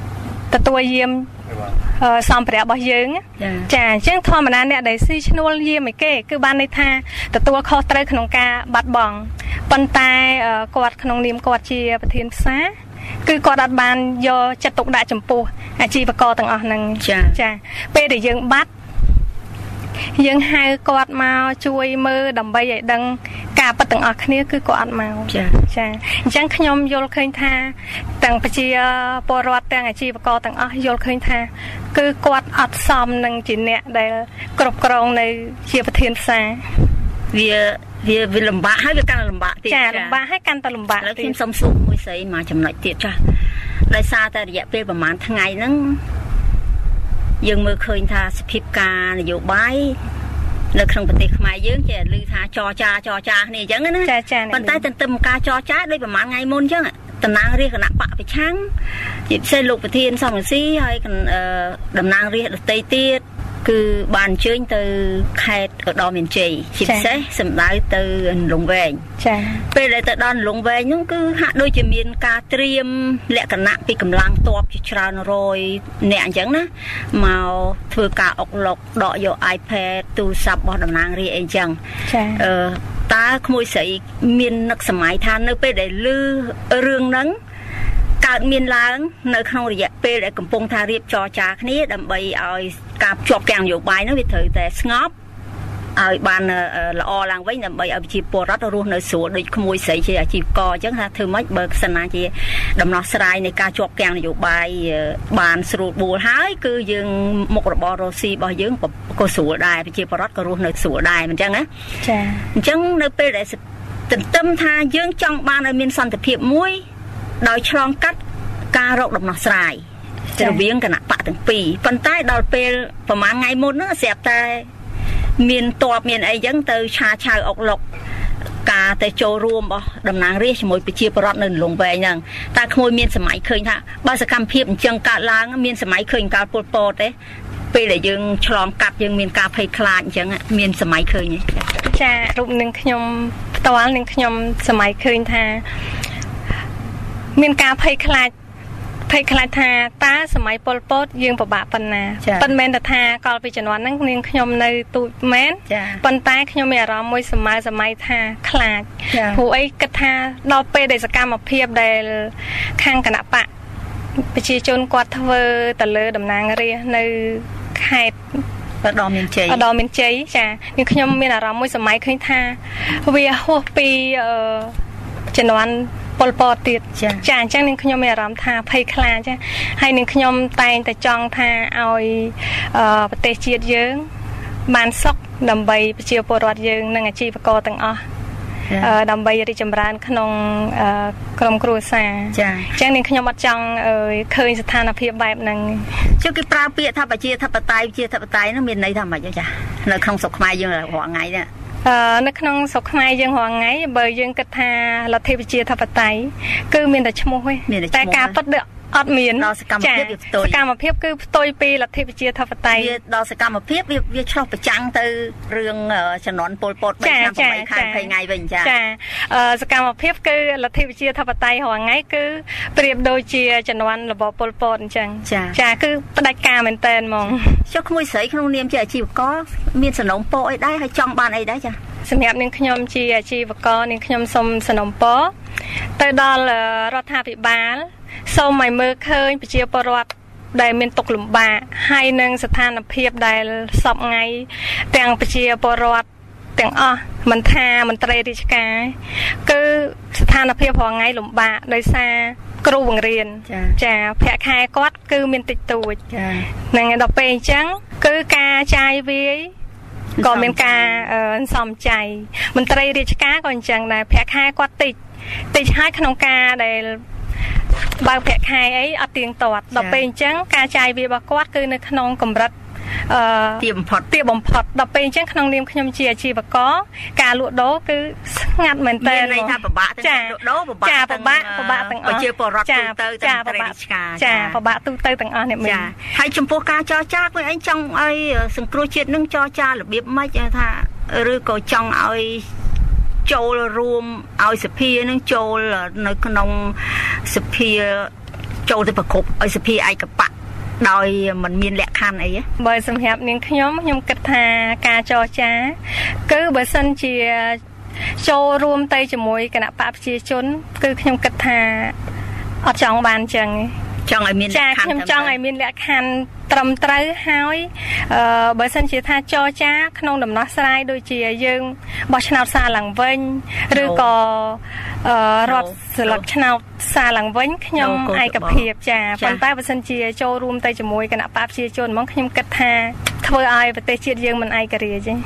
ទទួលយាមសម្ភារៈរបស់យើងចាអញ្ចឹងធម្មតាអ្នកដែលស៊ីឈ្នួលយាមឯគេគឺបានន័យថាទទួលខុសត្រូវក្នុងការបាត់បង់ប៉ុន្តែគាត់ក្នុងនាមគាត់ជាប្រធានផ្សារគឺគាត់អត់បានយកចិត្តទុកដាក់ចំពោះអាជីវករទាំងអស់ហ្នឹងចាពេលដែលយើងបាត់យើងហៅគាត់មកជួយមើលដើម្បីឲ្យដឹងការពិតទាំងអស់គ្នាគឺគាត់អត់មកចាចាអញ្ចឹងខ្ញុំយល់ឃើញថាទាំងប្រជាពលរដ្ឋទាំងអាជីវករទាំងអស់យល់ឃើញថាគឺគាត់អត់សមនឹងជាអ្នកដែលគ្រប់គ្រងនៅជាប្រធានផ្សារវាវាវាលំបាកហើយវាកាន់តែលំបាកទៀតចាលំបាកហើយកាន់តែលំបាកទៀតខ្ញុំសុំសួរមួយស្អីមកចំណុចទៀតចាដោយសារតែរយៈពេលប្រហែលថ្ងៃហ្នឹងយើងមើលឃើញថាសភាពការនយោបាយនៅក្នុងប្រទេសខ្មែរយើងចេះឮថាចរចាចរចាគ្នាអញ្ចឹងណាប៉ុន្តែទន្ទឹមការចរចាដូចប្រហែលថ្ងៃមុនអញ្ចឹងតំណាងរាស្ត្រគណៈបកប្រឆាំងជាពិសេសលោកប្រធានសំរងស៊ីហើយតំណាងរាស្ត្រដទៃទៀតគឺបានអញ្ជើញទៅខេត្តឧត្តរមានជ័យជាពិសេសសម្ដៅទៅលងវែងចាពេលដែលទៅដល់លងវែងហ្នឹងគឺហាក់ដូចជាមានការត្រៀមលក្ខណៈពីកម្លាំងទ័ពជាច្រើនរយអ្នកអញ្ចឹងណាមកធ្វើការអុកឡុកដកយក iPad ទូរស័ព្ទរបស់តំណាងរាស្ត្រអីអញ្ចឹងចាអឺតើក្មួយស្រីមាននឹកសម័យថានៅពេលដែលឮរឿងហ្នឹងកើតមានឡើងនៅក្នុងរយៈពេលដែលកំពុងថារៀបចរចាគ្នាដើម្បីឲ្យការជាប់គាំងនយោបាយនោះវាត្រូវតែស្ងប់ឲ្យបានល្អឡើងវិញដើម្បីឲ្យប្រជាពលរដ្ឋរស់នៅស្រួលដូចក្មួយស្រីជាអាជីវករអញ្ចឹងថាធ្វើម៉េចបើសិនណាជាដំណោះស្រាយនៃការជាប់គាំងនយោបាយបានស្រួលបួលហើយគឺយើងមុខរបររស់ស៊ីរបស់យើងក៏ស្រួលដែរប្រជាពលរដ្ឋក៏រស់នៅស្រួលដែរមិនអញ្ចឹងណាចាអញ្ចឹងនៅពេលដែលទន្ទឹមថាយើងចង់បានឲ្យមានសន្តិភាពមួយដោយឆ្លងកាត់ការរកដំណោះស្រាយរវាងគណៈបកទាំងពីរប៉ុន្តែដល់ពេលប្រហែលថ្ងៃមុនហ្នឹងស្រាប់តែមានតបមានអីចឹងទៅឆាឆៅអុកឡុកការទៅចូលរួមរបស់តំណាងរាស្ត្រជាមួយប្រជាពលរដ្ឋនៅលងវែងហ្នឹងតែក្មួយមានសម័យឃើញថាបើសកម្មភាពអញ្ចឹងកើតឡើងមានសម័យឃើញកាលពលពតទេពេលដែលយើងឆ្លងកាត់យើងមានការភ័យខ្លាចអញ្ចឹងមានសម័យឃើញទេចារូបនឹងខ្ញុំផ្ទាល់នឹងខ្ញុំសម័យឃើញថាមានការភ័យខ្លាចភ័យខ្លាចថាតើសម័យប៉ុលពតយើងពិបាកប៉ុណ្ណាប៉ុន្តែតែថាកាលពីជំនាន់ហ្នឹងនាងខ្ញុំនៅទូចមែនប៉ុន្តែខ្ញុំមានអារម្មណ៍មួយសម័យសម័យថាខ្លាចព្រោះអីគិតថាដល់ពេលដែលសកម្មភាពដែលខាងគណៈបកប្រជាជនគាត់ធ្វើទៅលើតំណាងរាស្ត្រនៅខេត្តឧត្តរមានជ័យឧត្តរមានជ័យចានាងខ្ញុំមានអារម្មណ៍មួយសម័យឃើញថាវាហួសពីអឺជំនាន់ប៉ុលពតទៀតចាអញ្ចឹងនាងខ្ញុំមានអារម្មណ៍ថាភ័យខ្លាចចាហើយនាងខ្ញុំតែងតែចង់ថាឲ្យប្រទេសជាតិយើងបានសុខដើម្បីប្រជាពលរដ្ឋយើងនិងអាជីវករទាំងអស់ដើម្បីរីកចម្រើនក្នុងក្រុមគ្រួសារចាអញ្ចឹងនាងខ្ញុំអត់ចង់ឃើញស្ថានភាពបែបហ្នឹងជឿគេប្រើពាក្យថាប្រជាធិបតេយ្យប្រជាធិបតេយ្យហ្នឹងមានន័យថាម៉េចចានៅក្នុងស្រុកខ្មែរយើងរាល់ថ្ងៃនេះអឺនៅក្នុងស្រុកខ្មែរយើងរាល់ថ្ងៃបើយើងគិតថាលទ្ធិប្រជាធិបតេយ្យគឺមានតែឈ្មោះទេតែការពិតអត់មានដល់សកម្មភាពវាផ្ទុយសកម្មភាពគឺផ្ទុយពីលទ្ធិប្រជាធិបតេយ្យដល់សកម្មភាពវាវាឆ្លោះប្រចាំងទៅរឿងជំនាន់ពលពតបីឆ្នាំប្រាំបីខែยี่สิบថ្ងៃវិញចាចាសកម្មភាពគឺលទ្ធិប្រជាធិបតេយ្យរាល់ថ្ងៃគឺប្រៀបដូចជាជំនាន់របបពលពតអញ្ចឹងចាគឺផ្ដាច់ការមែនតែនហ្មងចុះក្មួយស្រីក្នុងនាមជាអាជីវករមានសំណូមពរអីដែរហើយចង់បានអីដែរចាសម្រាប់នាងខ្ញុំជាអាជីវករនាងខ្ញុំសូមសំណូមពរទៅដល់រដ្ឋាភិបាលសូមឲ្យមើលឃើញប្រជាពលរដ្ឋដែលមានទុក្ខលំបាកហើយនឹងស្ថានភាពដែលសពថ្ងៃទាំងប្រជាពលរដ្ឋទាំងអស់មិនថាមន្ត្រីរាជការគឺស្ថានភាពរងថ្ងៃលំបាកដោយសារគ្រូបង្រៀនចាប្រាក់ខែគាត់គឺមានតិចតួចហ្នឹងហើយដល់ពេលអញ្ចឹងគឺការចាយវាយក៏មានការសំចៃមន្ត្រីរាជការក៏អញ្ចឹងដែរប្រាក់ខែគាត់តិចតិចហើយក្នុងការដែលបើប្រាក់ខែអីអត់ទៀងទាត់ដល់ពេលអញ្ចឹងការចាយវាយរបស់គាត់គឺនៅក្នុងកម្រិតអឺទាបបំផុតទាបបំផុតដល់ពេលអញ្ចឹងក្នុងនាមខ្ញុំជាអាជីវករការលក់ដូរគឺស្ងាត់មែនតើមានន័យថាពិបាកទាំងលក់ដូរពិបាកចាពិបាកពិបាកទាំងអស់ប្រជាពលរដ្ឋទូទៅទាំងមន្ត្រីរាជការចាពិបាកទូទៅទាំងអស់អ្នកមានហើយចំពោះការចរចាខ្លួនឯងចង់ឲ្យសង្គ្រោះជាតិនឹងចរចារបៀបម៉េចថាឬក៏ចង់ឲ្យចូលរួមឲ្យសភានឹងចូលនៅក្នុងសភាចូលទៅប្រគប់ឲ្យសភាឯកបកដោយមិនមានលក្ខខណ្ឌអីបើសម្រាប់នាងខ្ញុំខ្ញុំគិតថាការចរចាគឺបើសិនជាចូលរួមទៅជាមួយគណៈបកប្រជាជនគឺខ្ញុំគិតថាអត់ចង់បានចឹងចង់ឲ្យមានលក្ខខណ្ឌខ្ញុំចង់ឲ្យមានលក្ខខណ្ឌត្រឹមត្រូវហើយអឺបើសិនជាថាចរចាក្នុងដំណោះស្រាយដូចជាយើងបោះឆ្នោតសារឡើងវិញឬក៏អឺរាប់ស្លឹកឆ្នោតសារឡើងវិញខ្ញុំឯកភាពចាប៉ុន្តែបើសិនជាចូលរួមទៅជាមួយគណៈបកប្រជាជនហ្មងខ្ញុំគិតថាធ្វើឲ្យប្រទេសជាតិយើងមិនឯករាជ្យទេ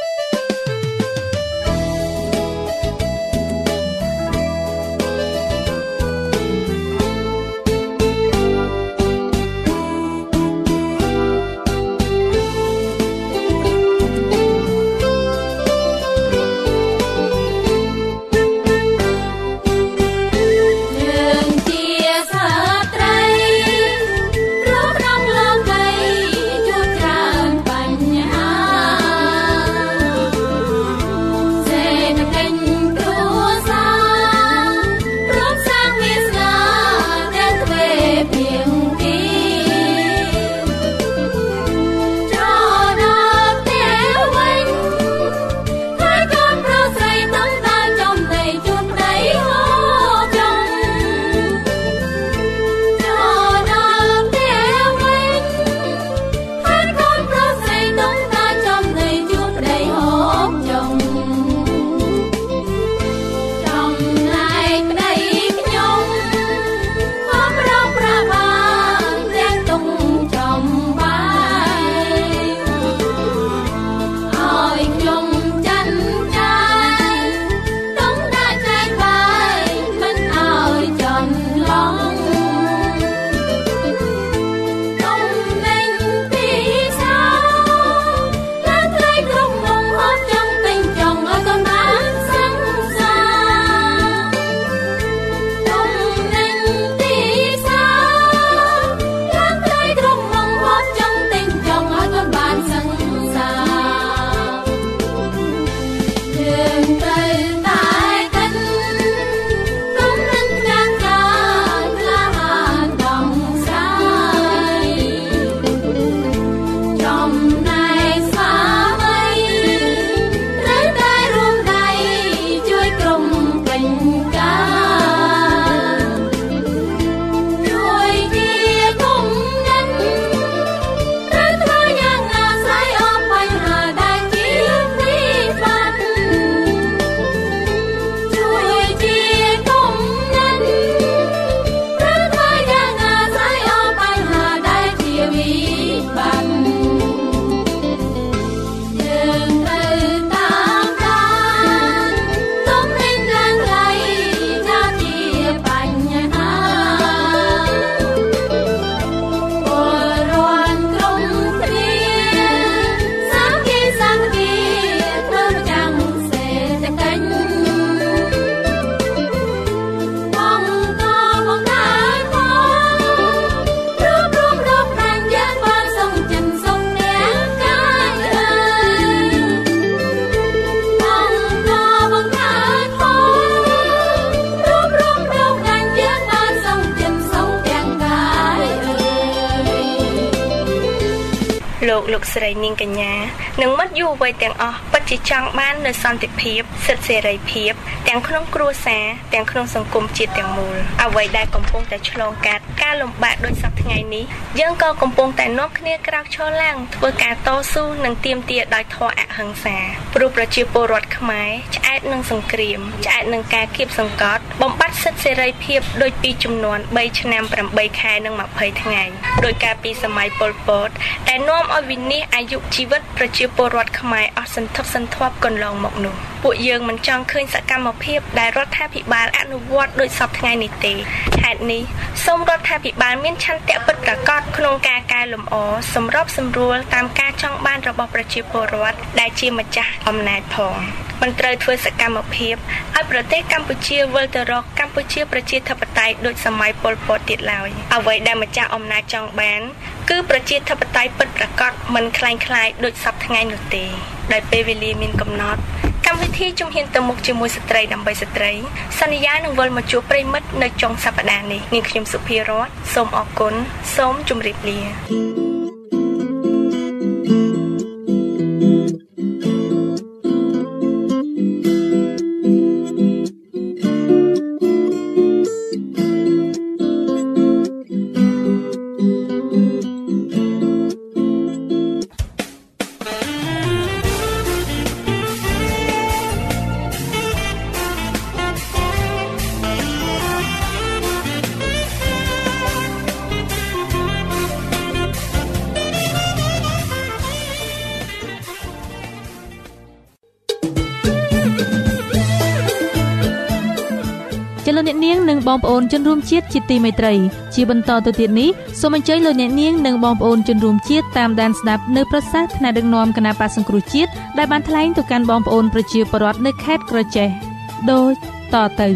លោកលោកស្រីនាងកញ្ញានិងមិត្តយុវវ័យទាំងអស់ពិតជាចង់បាននូវសន្តិភាពសិទ្ធិសេរីភាពទាំងក្នុងគ្រួសារទាំងក្នុងសង្គមជាតិទាំងមូលអ្វីដែលកំពុងតែឆ្លងកាត់ការលំបាកដូចសប្តាហ៍ថ្ងៃនេះយើងក៏កំពុងតែនាំគ្នាក្រោកឈរឡើងធ្វើការតស៊ូនិងទាមទារដោយធម៌អហិង្សាព្រោះប្រជាពលរដ្ឋខ្មែរឆ្អែតនឹងសង្គ្រាមឆ្អែតនឹងការគៀបសង្កត់បំបត្តិសិទ្ធិសេរីភាពដោយពីចំនួនបីឆ្នាំប្រាំបីខែនិងម្ភៃថ្ងៃដោយការពីសម័យប៉ុលពតដែលនាំឲ្យវិនាសអាយុជីវិតប្រជាពលរដ្ឋខ្មែរអស់សន្ធឹកសន្ធាប់កន្លងមកនោះពួកយើងមិនចង់ឃើញសកម្មភាពដែលរដ្ឋាភិបាលអនុវត្តដោយសពថ្ងៃនេះទេហេតុនេះសូមរដ្ឋាភិបាលមានឆន្ទៈពិតប្រាកដក្នុងការកែលម្អសម្របសម្រួលតាមការចង់បានរបស់ប្រជាពលរដ្ឋដែលជាម្ចាស់អំណាចផងមិនត្រូវធ្វើសកម្មភាពឲ្យប្រទេសកម្ពុជាវិលទៅរកកម្ពុជាប្រជាធិបតេយ្យដូចសម័យប៉ុលពតទៀតឡើយអ្វីដែលម្ចាស់អំណាចចង់បានគឺប្រជាធិបតេយ្យពិតប្រាកដមិនคล้ายៗដូចសពថ្ងៃនោះទេដោយពេលវេលាមានកំណត់កម្មវិធីជំហានទៅមុខជាមួយស្ត្រីដើម្បីស្ត្រីសន្យានឹងវិលមកជួបប្រិមិត្តនៅចុងសប្តាហ៍នេះនាងខ្ញុំសុភារតសូមអរគុណសូមជម្រាបលាលោកអ្នកនាងនិងបងប្អូនជនរួមជាតិជាទីមេត្រីជាបន្តទៅទៀតនេះសូមអញ្ជើញលោកអ្នកនាងនិងបងប្អូនជនរួមជាតិតាមដានស្ដាប់នៅប្រសាសន៍ថ្នាក់ដឹកនាំគណៈបក្សសង្គ្រោះជាតិដែលបានថ្លែងទៅកាន់បងប្អូនប្រជាពលរដ្ឋនៅខេត្តក្រចេះដូចតទៅ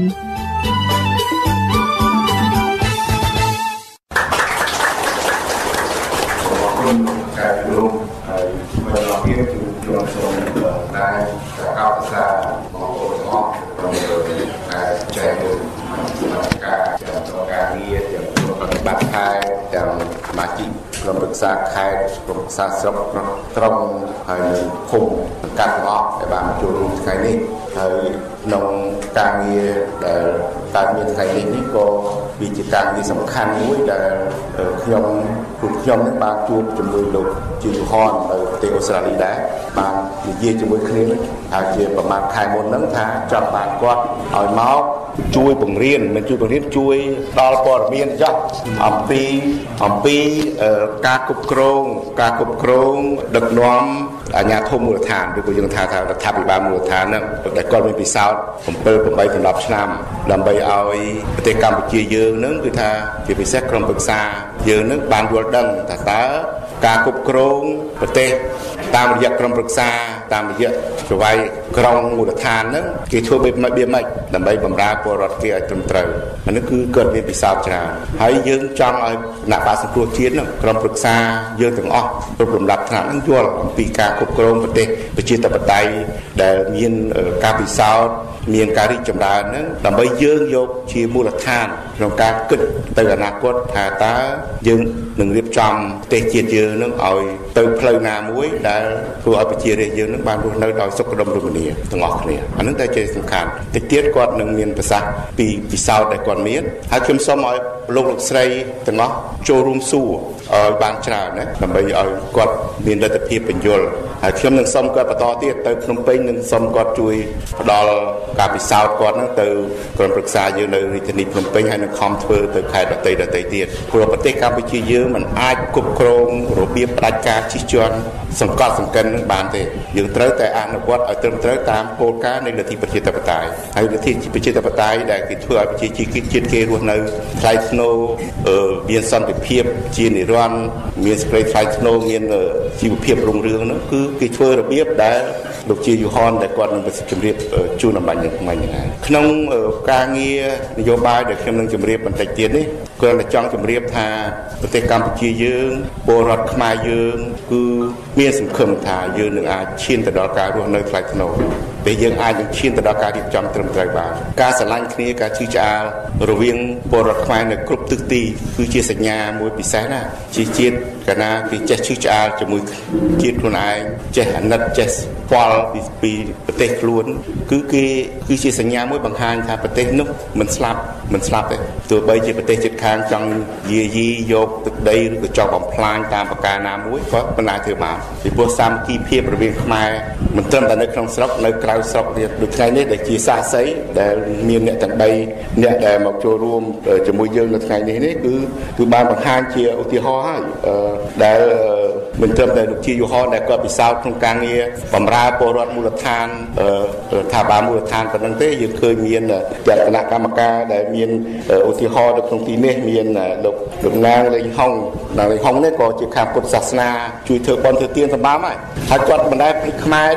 ការលោកហើយបន្តទៀតជួបសូមដែរកោតសាបងប្អូនទាំងអស់ក្នុងការចែកការចំការងារទាំងប្រតិបត្តិខែទាំងសមាជិកក្រុមប្រឹក្សាខេត្តក្រុមប្រឹក្សាស្រុកក្រុមហើយឃុំសង្កាត់ទាំងអស់ដែលបានចូលរួមថ្ងៃនេះហើយក្នុងការងារដែលកើតមានថ្ងៃនេះនេះក៏វាជាការងារសំខាន់មួយដែលខ្ញុំពួកខ្ញុំនឹងបានជួបជាមួយលោកជាយូហននៅប្រទេសអូស្ត្រាលីដែរបាននិយាយជាមួយគ្នាហើយជាប្រមាណខែមុនហ្នឹងថាចង់បានគាត់ឲ្យមកជួយបង្រៀនមិនជួយបង្រៀនជួយដល់ព័ត៌មានចាស់អំពីអំពីការគ្រប់គ្រងការគ្រប់គ្រងដឹកនាំអាជ្ញាធរមូលដ្ឋានឬក៏យើងថាថារដ្ឋាភិបាលមូលដ្ឋានហ្នឹងដែលគាត់មានពិសោធន៍bảy 8 10ឆ្នាំដើម្បីឲ្យប្រទេសកម្ពុជាយើងហ្នឹងគឺថាជាពិសេសក្រុមប្រឹក្សាយើងហ្នឹងបានយល់ដឹងថាតើការគ្រប់គ្រងប្រទេសតាមរយៈក្រុមប្រឹក្សាតាមរយៈច្រវាយក្រុងមូលដ្ឋានហ្នឹងគេធ្វើបែបម៉េចបែបម៉េចដើម្បីបម្រើពលរដ្ឋគេឲ្យត្រឹមត្រូវអានេះគឺគាត់មានពិសោធន៍ច្រើនហើយយើងចង់ឲ្យគណៈបក្សសង្គ្រោះជាតិហ្នឹងក្រុមប្រឹក្សាយើងទាំងអស់គ្រប់លំដាប់ថ្នាក់ហ្នឹងយល់អំពីការគ្រប់គ្រងប្រទេសប្រជាធិបតេយ្យដែលមានការពិសោធន៍មានការរីកចម្រើនហ្នឹងដើម្បីយើងយកជាមូលដ្ឋានក្នុងការគិតទៅអនាគតថាតើយើងនឹងរៀបចំប្រទេសជាតិយើងនឹងឲ្យទៅផ្លូវណាមួយដែលធ្វើឲ្យប្រជារាស្ត្រយើងនឹងបានរស់នៅដោយសុខដុមរមនាទាំងអស់គ្នាអានឹងតែជាសំខាន់តិចទៀតគាត់នឹងមានប្រសាសន៍ពីពិសោធន៍ដែលគាត់មានហើយខ្ញុំសូមឲ្យលោកលោកស្រីទាំងអស់ចូលរួមសួរឲ្យបានច្រើនណាដើម្បីឲ្យគាត់មានលទ្ធភាពបញ្យល់ហើយខ្ញុំនឹងសូមគាត់បន្តទៀតទៅភ្នំពេញនឹងសូមគាត់ជួយផ្ដល់ការពិសោធន៍គាត់ហ្នឹងទៅក្រុមប្រឹក្សាយើងនៅរាជធានីភ្នំពេញហើយនឹងខំធ្វើទៅខេត្តដទៃដទៃទៀតព្រោះប្រទេសកម្ពុជាយើងមិនអាចគ្រប់គ្រងរបៀបផ្ដាច់ការជិះជាន់សង្កត់សង្កិននឹងបានទេយើងត្រូវតែអនុវត្តឲ្យត្រឹមត្រូវតាមគោលការណ៍នៃលទ្ធិប្រជាធិបតេយ្យហើយលទ្ធិប្រជាធិបតេយ្យដែលគេធ្វើឲ្យប្រជាជាតិគេរស់នៅថ្លៃថ្នូរមានសន្តិភាពជានិរន្តរ៍មានសេចក្តីថ្លៃថ្នូរមានជីវភាពរុងរឿងនោះគឺគេធ្វើរបៀបដែលលោកជាយូហនដែលគាត់នឹងជម្រាបជូនអំបញ្ញនឹងមិញហ្នឹងហើយក្នុងការងារនយោបាយដែលខ្ញុំនឹងជម្រាបបន្តិចទៀតនេះគាត់តែចង់ជម្រាបថាប្រទេសកម្ពុជាយើងពលរដ្ឋខ្មែរយើងគឺមានសង្ឃឹមថាយើងនឹងអាចឈានទៅដល់ការរស់នៅថ្លៃថ្នូរពេលយើងអាចនឹងឈានទៅដល់ការរៀបចំត្រឹមត្រូវបានការស្រឡាញ់គ្នាការជឿឆ្អាលរវាងពលរដ្ឋខ្មែរនៅគ្រប់ទិសទីគឺជាសញ្ញាមួយពិសេសណាជាជាតិកាលណាគេចេះជឿឆ្អាលជាមួយជាតិខ្លួនឯងចេះអាណិតចេះស្គាល់ពីពីប្រទេសខ្លួនគឺគេគឺជាសញ្ញាមួយបង្ហាញថាប្រទេសនោះមិនស្លាប់មិនស្លាប់ទេទោះបីជាប្រទេសជិតខាងចង់យាយីយកទឹកដីឬក៏ចង់បំផ្លាញតាមប្រការណាមួយក៏មិនអាចធ្វើបានពីព្រោះសាមគ្គីភាពរវាងខ្មែរមិនត្រឹមតែនៅក្នុងស្រុកនៅក្រៅស្រុកទៀតដូចថ្ងៃនេះដែលជាសាស័យដែលមានអ្នកទាំងបីអ្នកដែលមកចូលរួមជាមួយយើងនៅថ្ងៃនេះនេះគឺគឺបានបង្ហាញជាឧទាហរណ៍ហើយដែលមិនត្រឹមតែលោកជាយូហនដែលគាត់ពិសោធន៍ក្នុងការងារបម្រើពលរដ្ឋមូលដ្ឋានរដ្ឋាភិបាលមូលដ្ឋានប៉ុណ្ណឹងទេយើងឃើញមានចាត់គណៈកម្មការដែលមានឧទាហរណ៍នៅក្នុងទីនេះមានលោកលោកណាងលេងហុងណាងលេងហុងនេះក៏ជាខាងពុទ្ធសាសនាជួយធ្វើបុណ្យធ្វើទានសម្បើមហើយហើយគាត់មិនដែលភ្លេចខ្មែរទេ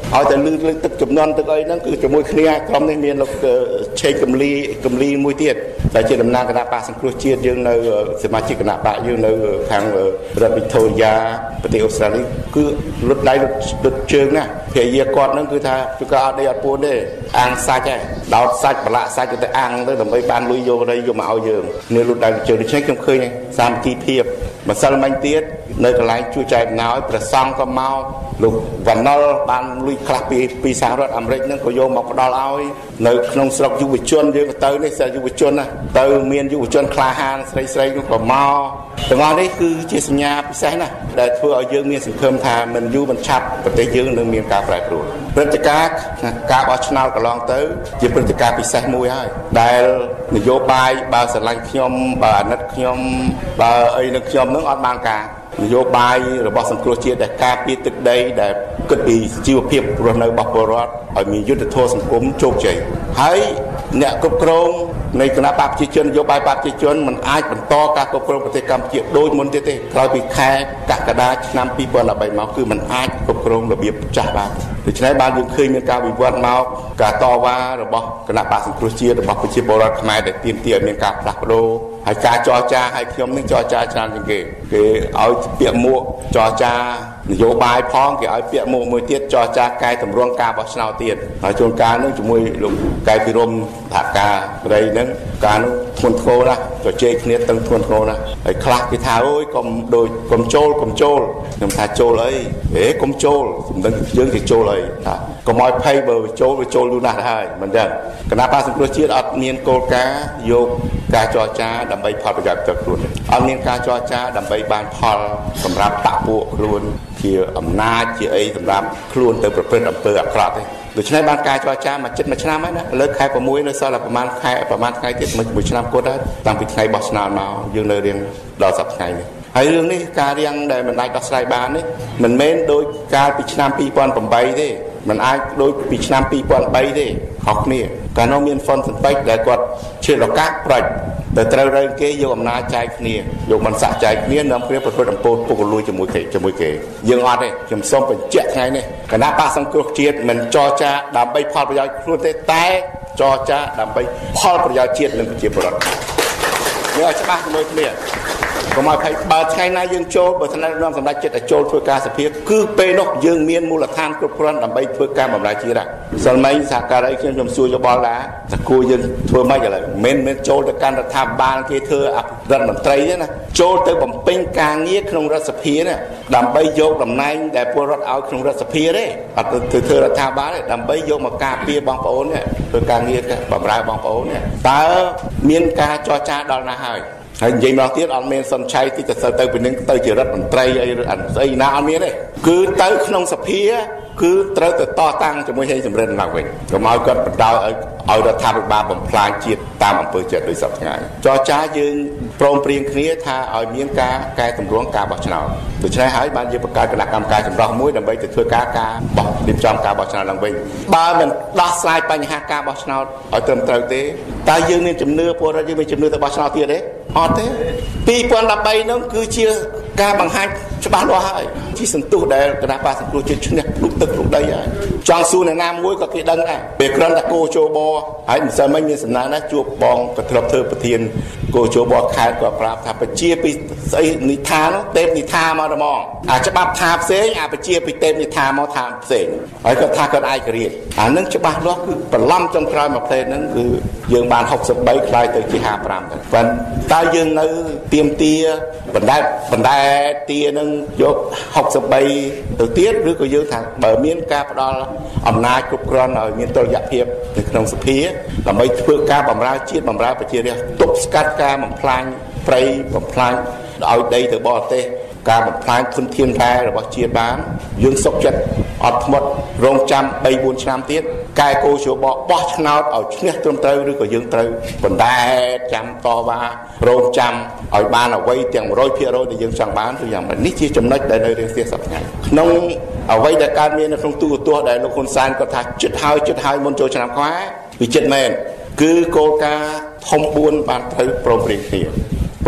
ឲ្យតែលឺលើទឹកចំនួនទឹកអីហ្នឹងគឺជាមួយគ្នាក្រុមនេះមានលោកឆេកកំលីកំលីមួយទៀតដែលជាតំណាងគណៈបកសង្គ្រោះជាតិយើងនៅសមាជិកគណៈបកយើងនៅខាងរដ្ឋវិទូរីយ៉ាប្រទេសអូស្ត្រាលីគឺលុតដៃលុតលុតជើងណាភរិយាគាត់ហ្នឹងគឺថាគឺក៏អត់ដីអត់ពួនទេអាំងសាច់ហើយដោតសាច់ប្រឡាក់សាច់ទៅអាំងទៅដើម្បីបានលុយយកដីយកមកឲ្យយើងនេះលុតដៃជើងដូច្នេះខ្ញុំឃើញសាមគ្គីភាពម្សិលមិញទៀតនៅកន្លែងជួយចែកអំណោយព្រះសង្ឃក៏មកលោកវណ្ណុលបានលុយខ្លះពីពីសហរដ្ឋអាមេរិកហ្នឹងក៏យកមកផ្ដល់ឲ្យនៅក្នុងស្រុកយុវជនយើងក៏ទៅនេះសិស្សយុវជនណាទៅមានយុវជនក្លាហានស្រីស្រីនោះក៏មកទាំងអស់នេះគឺជាសញ្ញាពិសេសណាស់ដែលធ្វើឲ្យយើងមានសង្ឃឹមថាមិនយូរមិនឆាប់ប្រទេសយើងនឹងមានការប្រែប្រួលព្រឹត្តិការណ៍ការបោះឆ្នោតកន្លងទៅជាព្រឹត្តិការណ៍ពិសេសមួយហើយដែលនយោបាយបើស្រឡាញ់ខ្ញុំបើអាណិតខ្ញុំបើអីនឹងខ្ញុំនឹងអត់បានការនយោបាយរបស់សង្គ្រោះជាតិដែលការពារទឹកដីដែលគិតពីជីវភាពរស់នៅរបស់ពលរដ្ឋឲ្យមានយុត្តិធម៌សង្គមជោគជ័យហើយអ្នកគ្រប់គ្រងនៃគណៈបកប្រជាជននយោបាយបកប្រជាជនមិនអាចបន្តការគ្រប់គ្រងប្រទេសកម្ពុជាដូចមុនទៀតទេក្រោយពីខែកក្កដាឆ្នាំពីរពាន់ដប់បីមកគឺមិនអាចគ្រប់គ្រងរបៀបចាស់បានដូច្នេះបានយើងឃើញមានការវិវត្តមកការតវ៉ារបស់គណៈបកសង្គ្រោះជាតិរបស់ប្រជាពលរដ្ឋខ្មែរដែលទាមទារឲ្យមានការផ្លាស់ប្ដូរហើយការចរចាឲ្យខ្ញុំនឹងចរចាច្រើនជាងគេគេឲ្យពាក្យមួកចរចានយោបាយផងគេឲ្យពាក្យមួកមួយទៀតចរចាកែតម្រង់ការបោះឆ្នោតទៀតហើយជួនកាលនឹងជាមួយលោកកែពិរមថាការព្រៃហ្នឹងការនោះធ្ងន់ធ្ងរណាស់ជជែកគ្នាតឹងធ្ងន់ធ្ងរណាស់ហើយខ្លះគេថាអូយកុំដូចកុំចូលកុំចូលខ្ញុំថាចូលអីហេកុំចូលសំដឹងយើងគេចូលអីថាកុំឲ្យភ័យបើចូលវាចូលយូរណាស់ទៅហើយមិនចឹងគណៈបកសង្គ្រោះជាតិអត់មានគោលការណ៍យកការចរចាដើម្បីផលប្រយោជន៍ផ្ទាល់ខ្លួនអត់មានការចរចាដើម្បីបានផលសម្រាប់បកពួកខ្លួនជាអំណាចជាអីសម្រាប់ខ្លួនទៅប្រព្រឹត្តអំពើអាក្រក់ទេដូច្នេះបានការចរចាមកជិតមួយឆ្នាំហើយណាលើខែ៦នៅសល់តែប្រហែលខែប្រហែលថ្ងៃទៀតមួយឆ្នាំគត់ហើយតាំងពីថ្ងៃបោះឆ្នោតមកយើងនៅរៀងដល់សប្តាហ៍ថ្ងៃនេះហើយរឿងនេះការរៀងដែលមិនអាចដោះស្រាយបាននេះមិនមែនដូចកាលពីឆ្នាំពីរពាន់ប្រាំបីទេមិនអាចដូចពីឆ្នាំពីរពាន់បីទេខុសគ្នាកាលនោះមានហ្វុនសិនពេចដែលគាត់ឈានឱកាសប្រាច់តែត្រូវរើគេយកអំណាចចែកគ្នាយកមិនសាក់ចែកគ្នានាំគ្នាប្រព្រឹត្តអំពើពុករលួយជាមួយគេជាមួយគេយើងអត់ទេខ្ញុំសូមបញ្ជាក់ថ្ងៃនេះគណៈបកសង្គ្រោះជាតិមិនចរចាដើម្បីផលប្រយោជន៍ខ្លួនទេតែចរចាដើម្បីផលប្រយោជន៍ជាតិនិងប្រជាពលរដ្ឋយើងឲ្យច្បាស់ជាមួយគ្នាកុំឲ្យភ័យបើថ្ងៃណាយើងចូលបើថ្នាក់ដឹកនាំសម្ដេចចិត្តឲ្យចូលធ្វើការសភាគឺពេលនោះយើងមានមូលដ្ឋានគ្រប់គ្រាន់ដើម្បីធ្វើការបម្រើជាតិសិលមិញសហការីខ្ញុំខ្ញុំសួរយោបល់ដែរថាគួរយើងធ្វើម៉េចឥឡូវមិនមែនចូលទៅកាន់រដ្ឋាភិបាលគេធ្វើអភិរដ្ឋមន្ត្រីទេណាចូលទៅបំពេញការងារក្នុងរដ្ឋសភាណាដើម្បីយកតំណែងដែលពលរដ្ឋឲ្យក្នុងរដ្ឋសភាទេអត់ទៅធ្វើរដ្ឋាភិបាលទេដើម្បីយកមកការពារបងប្អូននេះធ្វើការងារបម្រើបងប្អូននេះតើមានការចរចាដល់ណាហើយហើយនិយាយមកទៀតអត់មានសុនឆៃទីទៅទៅពីនឹងទៅជារដ្ឋមន្ត្រីអីអស្អីណាអត់មានទេគឺទៅក្នុងសភាគឺត្រូវទៅតតាំងជាមួយហេសំរិនឡើងវិញកុំឲ្យគាត់បន្តឲ្យឲ្យរដ្ឋាភិបាលបំផ្លាញជាតិតាមអំពើចិត្តដោយសពថ្ងៃចរចាយើងព្រមព្រៀងគ្នាថាឲ្យមានការកែតម្រង់ការបោះឆ្នោតដូច្នេះហើយបានយើងបង្កើតគណៈកម្មការចម្រុះមួយដើម្បីទៅធ្វើការការបោះរៀបចំការបោះឆ្នោតឡើងវិញបើមិនដោះស្រាយបញ្ហាការបោះឆ្នោតឲ្យត្រឹមត្រូវទេតើយើងមានជំនឿពលរដ្ឋយើងមានជំនឿទៅបោះឆ្នោតទៀតទេអត់ទេពីរពាន់ដប់បីនោះគឺជាការបង្ហាញច្បាស់លាស់ហើយជាសន្ទុះដែលគណៈបកសង្គ្រោះជាតិឈ្នះលុបទឹកលុបដីហើយចង់សួរអ្នកណាមួយក៏គេដឹងដែរពេលគ្រាន់តែគោជោបហើយមិនសិនមិញមានសំណាងណាជួបបងក៏ធ្លាប់ធ្វើប្រធានគោជោបខេត្តក៏ប្រាប់ថាប្រជាពីស្អីនិថានោះទេពនិថាមកតែមកអាច្បាប់ថាផ្សេងអាប្រជាពីទេពនិថាមកថាផ្សេងហើយគាត់ថាគាត់ឯករាជ្យអានឹងច្បាស់លាស់គឺបន្លំចុងក្រោយមកផ្លេតហ្នឹងគឺយើងបានហុកសិបបីខ្លាយទៅជាហាប្រាំទៅប៉ុន្តែតើយើងនៅទៀមទាបណ្ដែតបណ្ដែតទានឹងយកហុកសិបបីទៅទៀតឬក៏យើងថាបើមានការផ្ដល់អំណាចគ្រប់គ្រាន់ឲ្យមានតុល្យភាពនៅក្នុងសភាដើម្បីធ្វើការបម្រើជាតិបម្រើប្រជារាស្ត្រទប់ស្កាត់ការបំផ្លាញព្រៃបំផ្លាញឲ្យដីទៅបរទេសការបំផ្លាញធនធានរ៉ែរបស់ជាតិបានយើងសុខចិត្តអត់ធ្មត់រងចាំបីបួនឆ្នាំទៀតកែគោជបបោះឆ្នោតឲ្យឈ្នះត្រឹមត្រូវឬក៏យើងត្រូវបណ្ដែតចាំតវ៉ារងចាំឲ្យបានអ្វីទាំងមួយរយភាគរយដែលយើងចង់បានឬយ៉ាងម៉េចនេះជាចំណុចដែលនៅរៀងស្ទះសប្តាហ៍ក្នុងអ្វីដែលកើតមាននៅក្នុងទូរទស្សន៍ដែលលោកហ៊ុនសែនគាត់ថាចិត្តហើយចិត្តហើយមុនចូលឆ្នាំខ្មែរវាចិត្តមែនគឺគោលការណ៍ធំបួនបានត្រូវព្រមព្រៀងគ្នា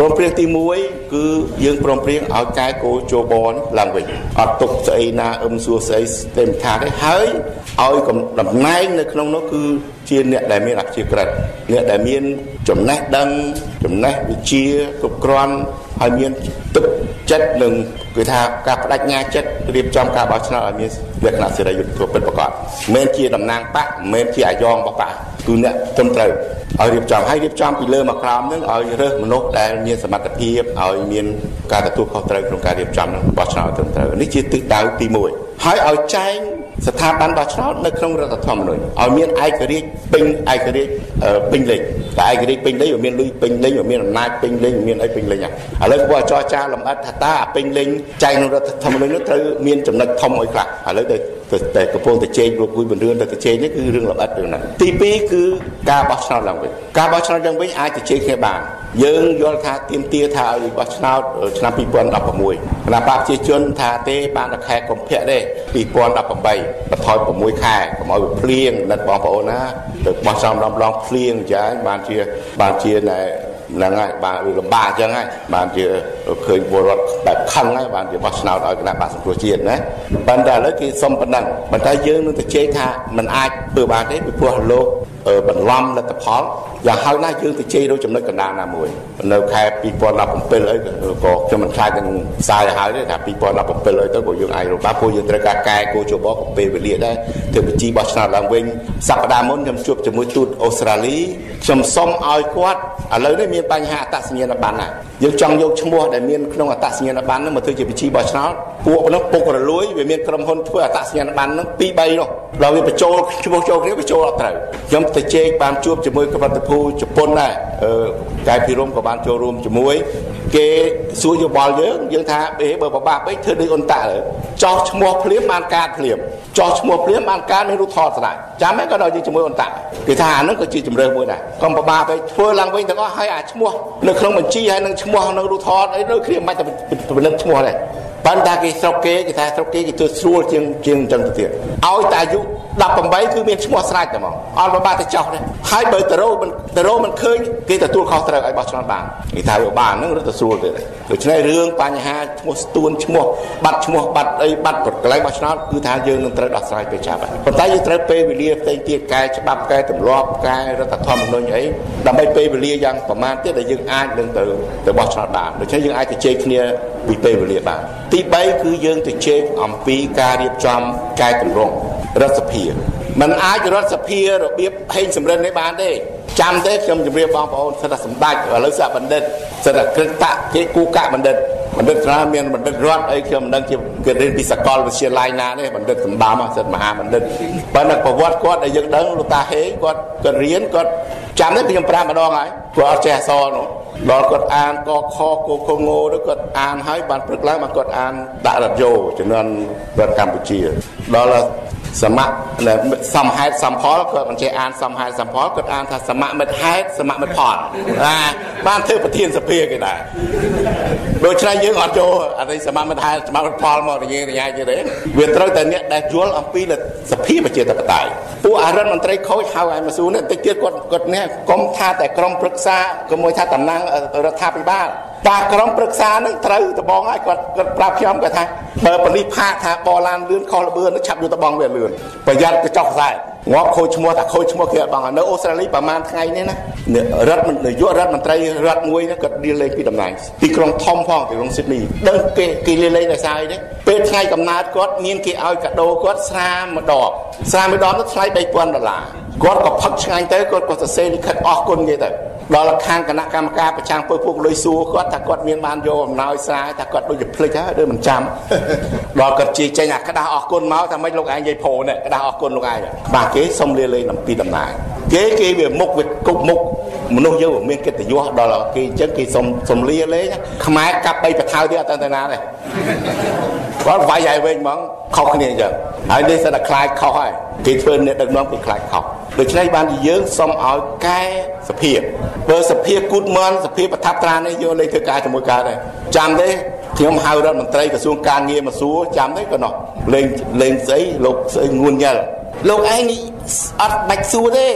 ព្រមព្រៀងទីមួយគឺយើងព្រមព្រៀងឲ្យកែគោជបនឡើងវិញអត់ទុកស្អីណាអឹមសួរស្អីទេមិនថាទេហើយឲ្យតំណែងនៅក្នុងនោះគឺជាអ្នកដែលមានអព្យាក្រឹតអ្នកដែលមានចំណេះដឹងចំណេះវិជ្ជាគ្រប់គ្រាន់ហើយមានទឹកចិត្តនិងគឺថាការបដិញ្ញាចិត្តរៀបចំការបោះឆ្នោតឲ្យមានលក្ខណៈសេរីយុត្តិធម៌ពិតប្រាកដមិនមែនជាតំណាងបកមិនមែនជាអាយ៉ងបកគឺអ្នកត្រឹមត្រូវឲ្យរៀបចំឲ្យរៀបចំពីលើមកក្រោមនឹងឲ្យរើសមនុស្សដែលមានសមត្ថភាពឲ្យមានការទទួលខុសត្រូវក្នុងការរៀបចំនឹងបោះឆ្នោតត្រឹមត្រូវនេះជាទិសដៅទីមួយហើយឲ្យចែងស្ថាប័នបោះឆ្នោតនៅក្នុងរដ្ឋធម្មនុញ្ញឲ្យមានឯករាជ្យពេញឯករាជ្យពេញលេញតែឯករាជ្យពេញលេញវាមានលុយពេញលេញវាមានអំណាចពេញលេញមានអីពេញលេញឥឡូវគាត់ចរចាលម្អិតថាតើពេញលេញចែងក្នុងរដ្ឋធម្មនុញ្ញនោះត្រូវមានចំណុចធំអីខ្លះឥឡូវទៅតែកំពុងតែជែកលោកគួយបណ្រឿនទៅទៅជែកនេះគឺរឿងលម្អិតរឿងហ្នឹងទីពីរគឺការបោះឆ្នោតឡើងវិញការបោះឆ្នោតឡើងវិញអាចទៅជែកគ្នាបានយើងយល់ថាទៀមទាថាឲ្យបោះឆ្នោតឆ្នាំពីរពាន់ដប់ប្រាំមួយគណៈបកប្រជាជនថាទេបានតែខែកុម្ភៈទេពីរពាន់ដប់ប្រាំបីបន្ថយប្រាំមួយខែកុំឲ្យវាភ្លៀងណិតបងប្អូនណាទៅបោះឆ្នោតម្ដងម្ដងភ្លៀងចាបានជាបានជាណែហ្នឹងហើយបានលំបាកអញ្ចឹងហើយបានជាឃើញពលរដ្ឋបែបខឹងហើយបានជាបោះឆ្នោតឲ្យគណៈបក្សសង្គ្រោះជាតិណាប៉ុន្តែឥឡូវគេសុំប៉ុណ្ណឹងប៉ុន្តែយើងនឹងទៅជែកថាมันអាចធ្វើបានទេពីព្រោះលោកបន្លំលទ្ធផលយ៉ាងហោចណាស់យើងទៅជែករកចំណុចកណ្ដាលណាមួយនៅខែពីរពាន់ដប់ប្រាំbảyអីក៏ខ្ញុំមិនខ្លាចនឹងផ្សាយឲ្យទេថាពីរពាន់ដប់ប្រាំbảyអីទៅក៏យើងអាចរកបានព្រោះយើងត្រូវការកែគោជបក៏ពេលវេលាដែរធ្វើបញ្ជីបោះឆ្នោតឡើងវិញសប្តាហ៍មុនខ្ញុំជួបជាមួយទូតអូស្ត្រាលីខ្ញុំសុំឲ្យគាត់ឥឡូវនេះមានបញ្ហាអត្តសញ្ញាណប័ណ្ណណាយើងចង់យកឈ្មោះដែលមានក្នុងអត្តសញ្ញាណប័ណ្ណនោះមកធ្វើជាបញ្ជីបោះឆ្នោតពួកនោះពុករលួយវាមានក្រុមហ៊ុនធ្វើអត្តសញ្ញាណប័ណ្ណនោះពីរបីនោះដល់វាបញ្ចូលឈ្មោះចូលគ្នាបញ្ចូលអត់ត្រូវខ្ញុំទៅជែកបានជួបជាមួយកបតភូជប៉ុនដែរអឺកាយភិរមក៏បានចូលរួមជាមួយគេសួរយោបល់យើងយើងថាអេបើបបាក់ពេកធ្វើដូចអ៊ុនតាចោះឈ្មោះភ្លាមបានកាតភ្លាមចោះឈ្មោះភ្លាមបានកាតមានរូបថតស្ដាយចាំហ្នឹងក៏ដល់យើងជាមួយអ៊ុនតាគេថាអាហ្នឹងក៏ជាជំរឿមួយដែរកុំបបាក់ពេកធ្វើឡើងវិញទាំងអស់ហើយអាឈ្មោះនៅក្នុងបញ្ជីហើយនឹងឈ្មោះនៅរូបថតអីដូចគ្នាមិនតែពិនិត្យឈ្មោះដែរប៉ុន្តែគេស្រុកគេគេថាស្រុកគេគេធ្វើស្រួលជាងជាងអញ្ចឹងទៅទៀតឲ្យតែអាយុដប់ប្រាំបីគឺមានឈ្មោះស្រាច់តែហ្មងអត់បបាក់ទៅចោះទេហើយបើតរោមិនតរោមិនឃើញគេទទួលខុសត្រូវឲ្យបោះឆ្នោតបានគេថាវាបានហ្នឹងរត់ទៅស្រួលទៀតដូច្នេះរឿងបញ្ហាឈ្មោះស្ទួនឈ្មោះបាត់ឈ្មោះបាត់អីបាត់កន្លែងបោះឆ្នោតគឺថាយើងនឹងត្រូវដោះស្រាយពេលចាប់ហើយប៉ុន្តែយើងត្រូវពេលវេលាផ្សេងទៀតកែច្បាប់កែទម្លាប់កែរដ្ឋធម្មនុញ្ញអីដើម្បីពេលវេលាយ៉ាងប្រមាណទៀតដែលយើងអាចនឹងទៅទៅបោះឆ្នោតបានដូច្នេះយើងអាចទៅជែកគ្នាពីពេលវេលាបានទីបីគឺយើងទៅជែកអំពីការរៀបចំកែតម្រង់រដ្ឋសភាมันអាចរដ្ឋសភារបៀបហេងសំរិននេះបានទេចាំទេខ្ញុំជម្រាបបងប្អូនសិទ្ធិសម្ដេចឥឡូវសាបណ្ឌិតសិទ្ធិក្រឹតតគេគូកៈបណ្ឌិតបណ្ឌិតខ្លះមានបណ្ឌិតរដ្ឋអីខ្ញុំមិនដឹងជាគេរៀនពីសាកលវិទ្យាល័យណាទេបណ្ឌិតសម្បំសិទ្ធិមហាបណ្ឌិតប៉ុន្តែប្រវត្តិគាត់ដែលយើងដឹងលោកតាហេគាត់គាត់រៀនគាត់ចាំទេខ្ញុំប្រាប់ម្ដងហើយគាត់អត់ចេះអក្សរនោះដល់គាត់អានកខកគងោទៅគាត់អានហើយបានព្រឹកឡើងមកគាត់អានដាក់រត់យោជំនាន់រដ្ឋកម្ពុជាដល់សមៈសំហេតុសំផលគាត់មិនចេះអានសំហេតុសំផលគាត់អានថាសមៈមិត្តហេតុសមៈមិត្តផលណាបានធ្វើប្រធានសភាគេដែរដូច្នេះយើងអត់ចូលអរិយសមៈមិត្តហេតុសមៈមិត្តផលមកនិយាយនិយាយទេវាត្រូវតែអ្នកដែលយល់អំពីសភាប្រជាធិបតេយ្យពួកអរដ្ឋមន្ត្រីខូចហៅឲ្យមកស៊ូនេះតិចទៀតគាត់គាត់នេះកុំថាតែក្រុមប្រឹក្សាក៏មួយថាតំណាងរដ្ឋាភិបាលតាក្រុមប្រឹក្សានឹងត្រូវតបងឲ្យគាត់គាត់ប្រាប់ខ្ញុំគាត់ថាបើប៉ូលីសផាកថាបឡានលឿនខុសល្បឿននឹងឆាប់យកតបងវាលឿនប្រយ័ត្នកញ្ចក់ខ្សែងាប់ខូចឈ្មោះថាខូចឈ្មោះគេអត់បងនៅអូស្ត្រាលីប្រហែលថ្ងៃនេះណារដ្ឋនាយករដ្ឋមន្ត្រីរដ្ឋមួយហ្នឹងគាត់លាលែងពីតំណែងទីក្រុងធំផងទីក្រុងស៊ីដនីដឹងគេគេលាលែងដោយសារអីទេពេលថ្ងៃកំណើតគាត់មានគេឲ្យកាដូគាត់ស្រាម្ដងស្រាម្ដងទៅថ្លៃបីពាន់ដុល្លារគាត់ក៏ផឹកឆ្ងាញ់ទៅគាត់ក៏សរសេរលិខិតអរគុណគេទៅដល់ខាងគណៈកម្មការប្រចាំពុយពុកលុយសួរគាត់ថាគាត់មានបានយកអំណោយស្រាយថាគាត់ដូចជាភ្លេចហើយដូចមិនចាំដល់គាត់ជាចេញអាក្តារអរគុណមកថាម៉េចលោកឯងនិយាយប្រូនេះក្តារអរគុណលោកឯងបាទគេសុំលាលែងអំពីតំណែងគេគេវាមុខវាគប់មុខមនុស្សយើងមានកិត្តិយសដល់គេអញ្ចឹងគេសុំសុំលាលែងខ្មែរកាប់បីបថៅទៀតអត់ទៅណាទេគាត់វាយឲ្យវិញហ្មងខុសគ្នាអញ្ចឹងហើយនេះសិនតែខ្លាចខុសហើយគេធ្វើអ្នកដឹកនាំគេខ្លាចខុសដូច្នេះបានជាយើងសុំឲ្យកែសភាបើសភាគូតមន់សភាប្រថាប់ត្រានេះយកលេខធ្វើការជាមួយការដែរចាំទេខ្ញុំហៅរដ្ឋមន្ត្រីក្រសួងការងារមកសួរចាំទេក៏នោះលេងលេងស្អីលោកស្អីងួនញ៉ែលលោកឯងនេះអត់បាច់សួរទេ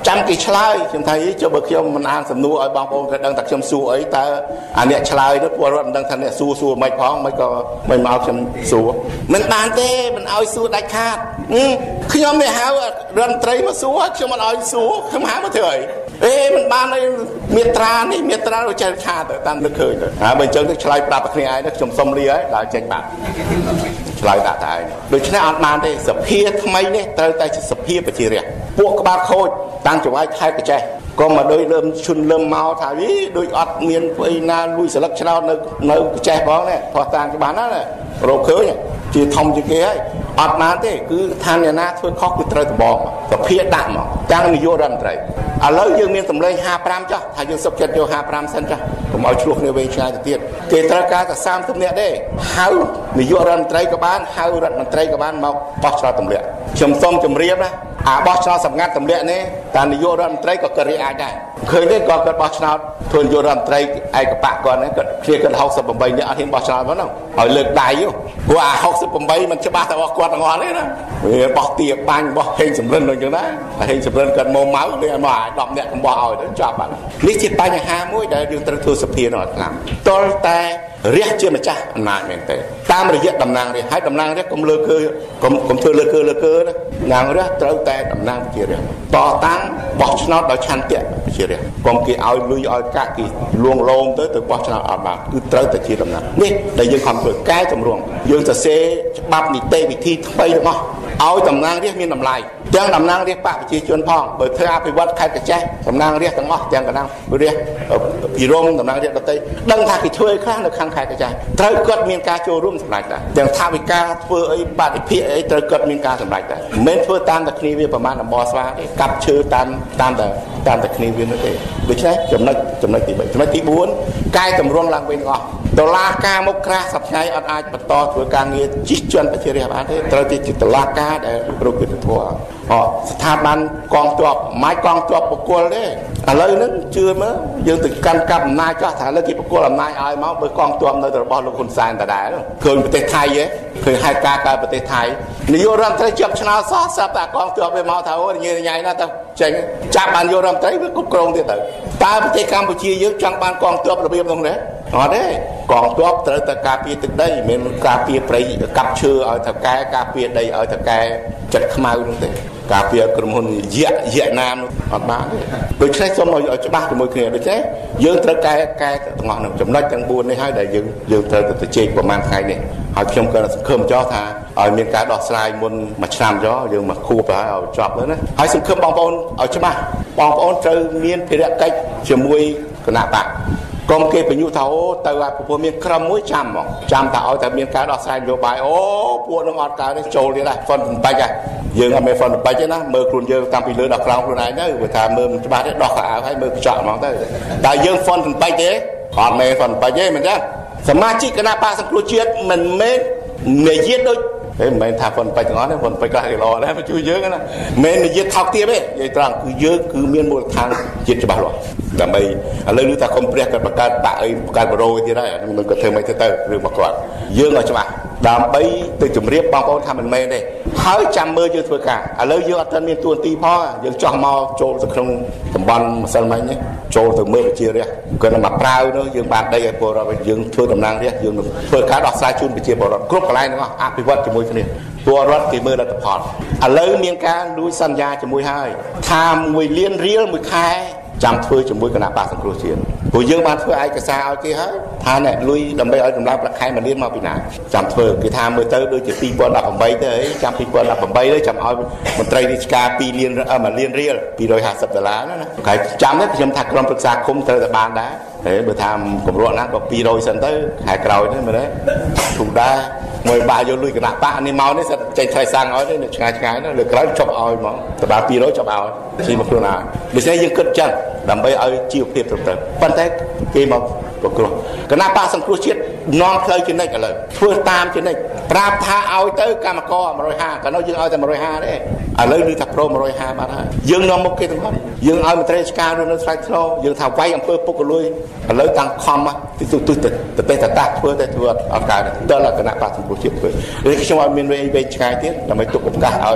ចាំគេឆ្លើយខ្ញុំថាចុះបើខ្ញុំមិនអានសំណួរឲ្យបងប្អូនគេដឹងថាខ្ញុំសួរអីតើអាអ្នកឆ្លើយទៅពលរដ្ឋមិនដឹងថាអ្នកសួរសួរមិនផងមិនក៏មិនមកខ្ញុំសួរមិនបានទេមិនឲ្យសួរដាច់ខាតខ្ញុំនេះហៅរដ្ឋមន្ត្រីមកសួរខ្ញុំមិនឲ្យសួរខ្ញុំហៅមកធ្វើអីអេមិនបានអីមេត្រានេះមេត្រាទៅចេះខាតទៅតាមនឹកឃើញទៅហើយបើអញ្ចឹងទៅឆ្លើយប្រាប់តែគ្នាឯងខ្ញុំសុំលាហើយដល់ចេញបាត់ឆ្លើយដាក់តែឯងដូច្នេះអត់បានទេសភាថ្មីនេះត្រូវតែជាសភាប្រជារាស្ត្រពួកក្បាលខូចតាំងចង្វាយខេត្តកចេះក៏មកដូចលើមឈុនលើមមកថាវីដូចអត់មានអីណាលួយស្លឹកឆ្នោតនៅនៅកចេះផងនេះផោះតាមច្បាស់ណារកឃើញជាធំជាងគេហើយអត់បានទេគឺឋានអ្នកណាធ្វើខុសគឺត្រូវតបសភាដាក់មកទាំងនាយករដ្ឋមន្ត្រីឥឡូវយើងមានសម្លេងห้าสิบห้าចុះថាយើងសុខចិត្តយកห้าสิบห้าសិនចុះកុំឲ្យឆ្លោះគ្នាវែងឆ្ងាយទៅទៀតគេត្រូវការតែសាមសិបនាក់ទេហៅនាយករដ្ឋមន្ត្រីក៏បានហៅរដ្ឋមន្ត្រីក៏បានមកបោះឆ្នោតទម្លាក់ខ្ញុំសូមជម្រាបណាអាបោះឆ្នោតសម្ងាត់ទម្លាក់នេះតានាយករដ្ឋមន្ត្រីក៏គាត់រីអាចដែរឃើញទេគាត់គាត់បោះឆ្នោតធ្វើនាយករដ្ឋមន្ត្រីឯកបកគាត់ហ្នឹងគាត់គ្នាគាត់หกสิบแปดនាក់អត់ហ៊ានបោះឆ្នោតផងហ្នឹងឲ្យលើកដៃព្រោះអាหกสิบแปดมันច្បាស់តែរបស់គាត់ទាំងអស់នេះណាវាបោះទាបាញ់បោះហេងសំរិនដូចចឹងណាហេងសំរិនគាត់មកមកនេះមកឲ្យដប់នាក់កំបោះឲ្យទៅចាប់បាត់នេះជាបញ្ហាមួយដែលយើងត្រូវធ្វើសភានៅអត់ខ្លាំងតលតែរះជាម្ចាស់អំណាចមែនទេតាមរយៈតំណាងរាស្ត្រហើយតំណាងរាស្ត្រកុំលើគឺកុំកុំធ្វើលើគឺលើគឺណាតំណាងរាស្ត្រត្រូវតែតំណាងប្រជារាស្ត្រតតាំងបោះឆ្នោតដោយឆន្ទៈប្រជារាស្ត្រកុំគេឲ្យលុយឲ្យកាក់គេលួងលោមទៅទៅបោះឆ្នោតអត់បានគឺត្រូវតែជាតំណាងនេះដែលយើងខំធ្វើកែតម្រង់យើងសរសេរច្បាប់នីតិវិធីថ្មីរបស់ឲ្យតំណាងរាស្ត្រមានតម្លៃទាំងតំណាងរាស្ត្របកប្រជាជនផងបើធ្វើអភិវឌ្ឍខេត្តកចេះតំណាងរាស្ត្រទាំងអស់ទាំងតំណាងរាស្ត្រពីរំតំណាងរាស្ត្រដទៃដឹងថាគេធ្វើខ្លះនៅខាងខេត្តកចេះត្រូវគាត់មានការចូលរួមសម្ដេចដែរទាំងថាវិការធ្វើអីបដិភិអីត្រូវគាត់មានការសម្ដេចដែរមិនមែនធ្វើតាមតែគ្នាវាប្រមាណអំបស្វាទេកាប់ឈើតាមតាមតែតាមតែគ្នាវានោះទេដូច្នេះចំណុចចំណុចទីបីចំណុចទីបួនកែតម្រង់ឡើងវិញទាំងអស់តុលាការមុខក្រាស់សប្តាហ៍អត់អាចបន្តធ្វើការងារជិះជាន់ប្រជារាស្ត្របានទេត្រូវតែជាតុលាការដែលប្រកបធម៌អស្ថាប័នកងទ័ពម៉ាយកងទ័ពបកគលទេឥឡូវហ្នឹងជឿមើលយើងទៅកាន់កាប់អំណាចចោះថាលើគេបកគលអំណាចឲ្យមកបើកងទ័ពនៅរបស់លោកហ៊ុនសែនដដែលឃើញប្រទេសថៃហ៎ឃើញហេតុការណ៍កើតប្រទេសថៃនាយករដ្ឋមន្ត្រីជាប់ឆ្នោតសោះស្រាប់តែកងទ័ពវាមកថាអូញ៉ៃញ៉ៃណាទៅចេញចាប់បានយករដ្ឋមន្ត្រីវាគ្រប់គ្រងទៀតទៅតើប្រទេសកម្ពុជាយើងចង់បានកងទ័ពរបៀបនោះទេអត់ទេកងទ័ពត្រូវតែការពារទឹកដីមិនមែនការពារព្រៃកាប់ឈើឲ្យថៅកែការពារដីឲ្យថៅកែចិត្តខ្មៅនោះទេការពារក្រុមហ៊ុនយៈយៈណាមនោះអត់បានទេដូច្នេះសូមឲ្យច្បាស់ជាមួយគ្នាដូច្នេះយើងត្រូវកែកែទាំងអស់នោះចំណុចទាំងបួននេះហើយដែលយើងយើងត្រូវទៅជែកប្រហែលថ្ងៃនេះហើយខ្ញុំក៏សង្ឃឹមចោះថាឲ្យមានការដោះស្រាយមុនមួយឆ្នាំចោះយើងមកខួបទៅឲ្យចប់ទៅណាហើយសង្ឃឹមបងប្អូនឲ្យច្បាស់បងប្អូនត្រូវមានភារកិច្ចជាមួយគណៈបកកុំគេបញ្ញុថាអូទៅឲ្យពពុះមានក្រុមមួយចាំហ្មងចាំតែឲ្យតែមានការដោះស្រាយនយោបាយអូពួកនឹងអត់កើតទេចូលទៀតដែរហ្វុនបំពេចហ្នឹងយើងអត់មានហ្វុនបំពេចទេណាមើលខ្លួនយើងតាំងពីលើដល់ក្រោមខ្លួនឯងទៅវាថាមើលមិនច្បាស់ទេដោះកៅអៅហើយមើលកញ្ចក់ហ្មងទៅតែយើងហ្វុនបំពេចទេអត់មែនហ្វុនបំពេចទេមិនទេសមាជិកគណៈបកសង្គ្រោះជាតិមិនមែននិយាយដូចហេមិនមែនថាហ្វុនបំពេចទាំងអស់ទេហ្វុនបំពេចខ្លះគេល្អដែរមកជួយយើងណាមិននិយាយថោកទាបទេនិយាយត្រង់គឺយើងគឺមានមូលដ្ឋានជាតិច្បាស់លាស់ដើម្បីឥឡូវនេះថាកុំព្រះគាត់បង្កើតបាក់អីបង្កើតបរោទៀតហើយនឹងគាត់ធ្វើមិនទៅទៅរឿងរបស់គាត់យើងឲ្យច្បាស់ដើម្បីទៅជម្រាបបងប្អូនថាមិនមែនទេហើយចាំមើលយើងធ្វើការឥឡូវយើងអត់ទាន់មានទួនាទីផងយើងចោះមកចូលទៅក្នុងតំបន់ម្សិលមិញនេះចូលទៅមើលប្រជារាស្ត្រគាត់នឹងមកប្រាវនោះយើងបានដីឲ្យពលរដ្ឋយើងធ្វើតំណាងរាស្ត្រយើងធ្វើការដោះស្រាយជូនប្រជាពលរដ្ឋគ្រប់កន្លែងទាំងអស់អភិវឌ្ឍជាមួយគ្នាពលរដ្ឋគេមើលលទ្ធផលឥឡូវមានការលួចសន្យាជាមួយហើយថាមួយលានរៀលមួយខែចាំធ្វើជាមួយគណៈបកសង្គ្រោះជាតិព្រោះយើងបានធ្វើឯកសារឲ្យគេហើយថាអ្នកលុយដើម្បីឲ្យតម្លៃប្រាក់ខែមួយលានមកពីណាចាំធ្វើគេថាមើលទៅដូចជាពីរពាន់ដប់ប្រាំបីទៅអីចាំពីរពាន់ដប់ប្រាំបីទៅចាំឲ្យមន្ត្រីរាជការពីរលានមួយលានរៀលពីររយហាសិបដុល្លារណាគេចាំនេះខ្ញុំថាក្រុមប្រឹក្សាគុំត្រូវតែបានដែរហេបើថាកម្រក់ណាក៏ពីររយសិនទៅខែក្រោយទៅមើលទេធូរដែរមួយបាយកលុយគណៈបកនេះមកនេះសិតចេញថ្លៃសាំងឲ្យទេឆ្ងាយឆ្ងាយណាលើក្រោយចុះឲ្យហ្មងតើពីររយចុះឲ្យជិះមកខ្លួនណាដូច្នេះយើងគិតចឹងដើម្បីឲ្យជីវភាពត្រឹមត្រូវប៉ុន្តែគេមកប្រគ្រោះគណៈបកសង្គ្រោះជាតិនាំផ្លូវជានិច្ចឥឡូវធ្វើតាមជានិច្ចប្រាប់ថាឲ្យទៅកម្មករមួយរយហាសិបកាលនោះយើងឲ្យតែមួយរយហាសិបទេឥឡូវគឺថាប្រូមួយរយហាសិបបាត់ហើយយើងនាំមុខគេទាំងអស់យើងឲ្យមន្ត្រីរាជការនៅស្រែកឆ្លោយើងថាវាយអំពើពុករលួយឥឡូវតាំងខំទៅទុះទៅទៅតែតាធ្វើតែធ្វើអត់កើតដល់គណៈបកសង្គ្រោះជាតិធ្វើនេះខ្ញុំឲ្យមានវេវេឆ្ងាយទៀតដើម្បីទុកឱកាសឲ្យ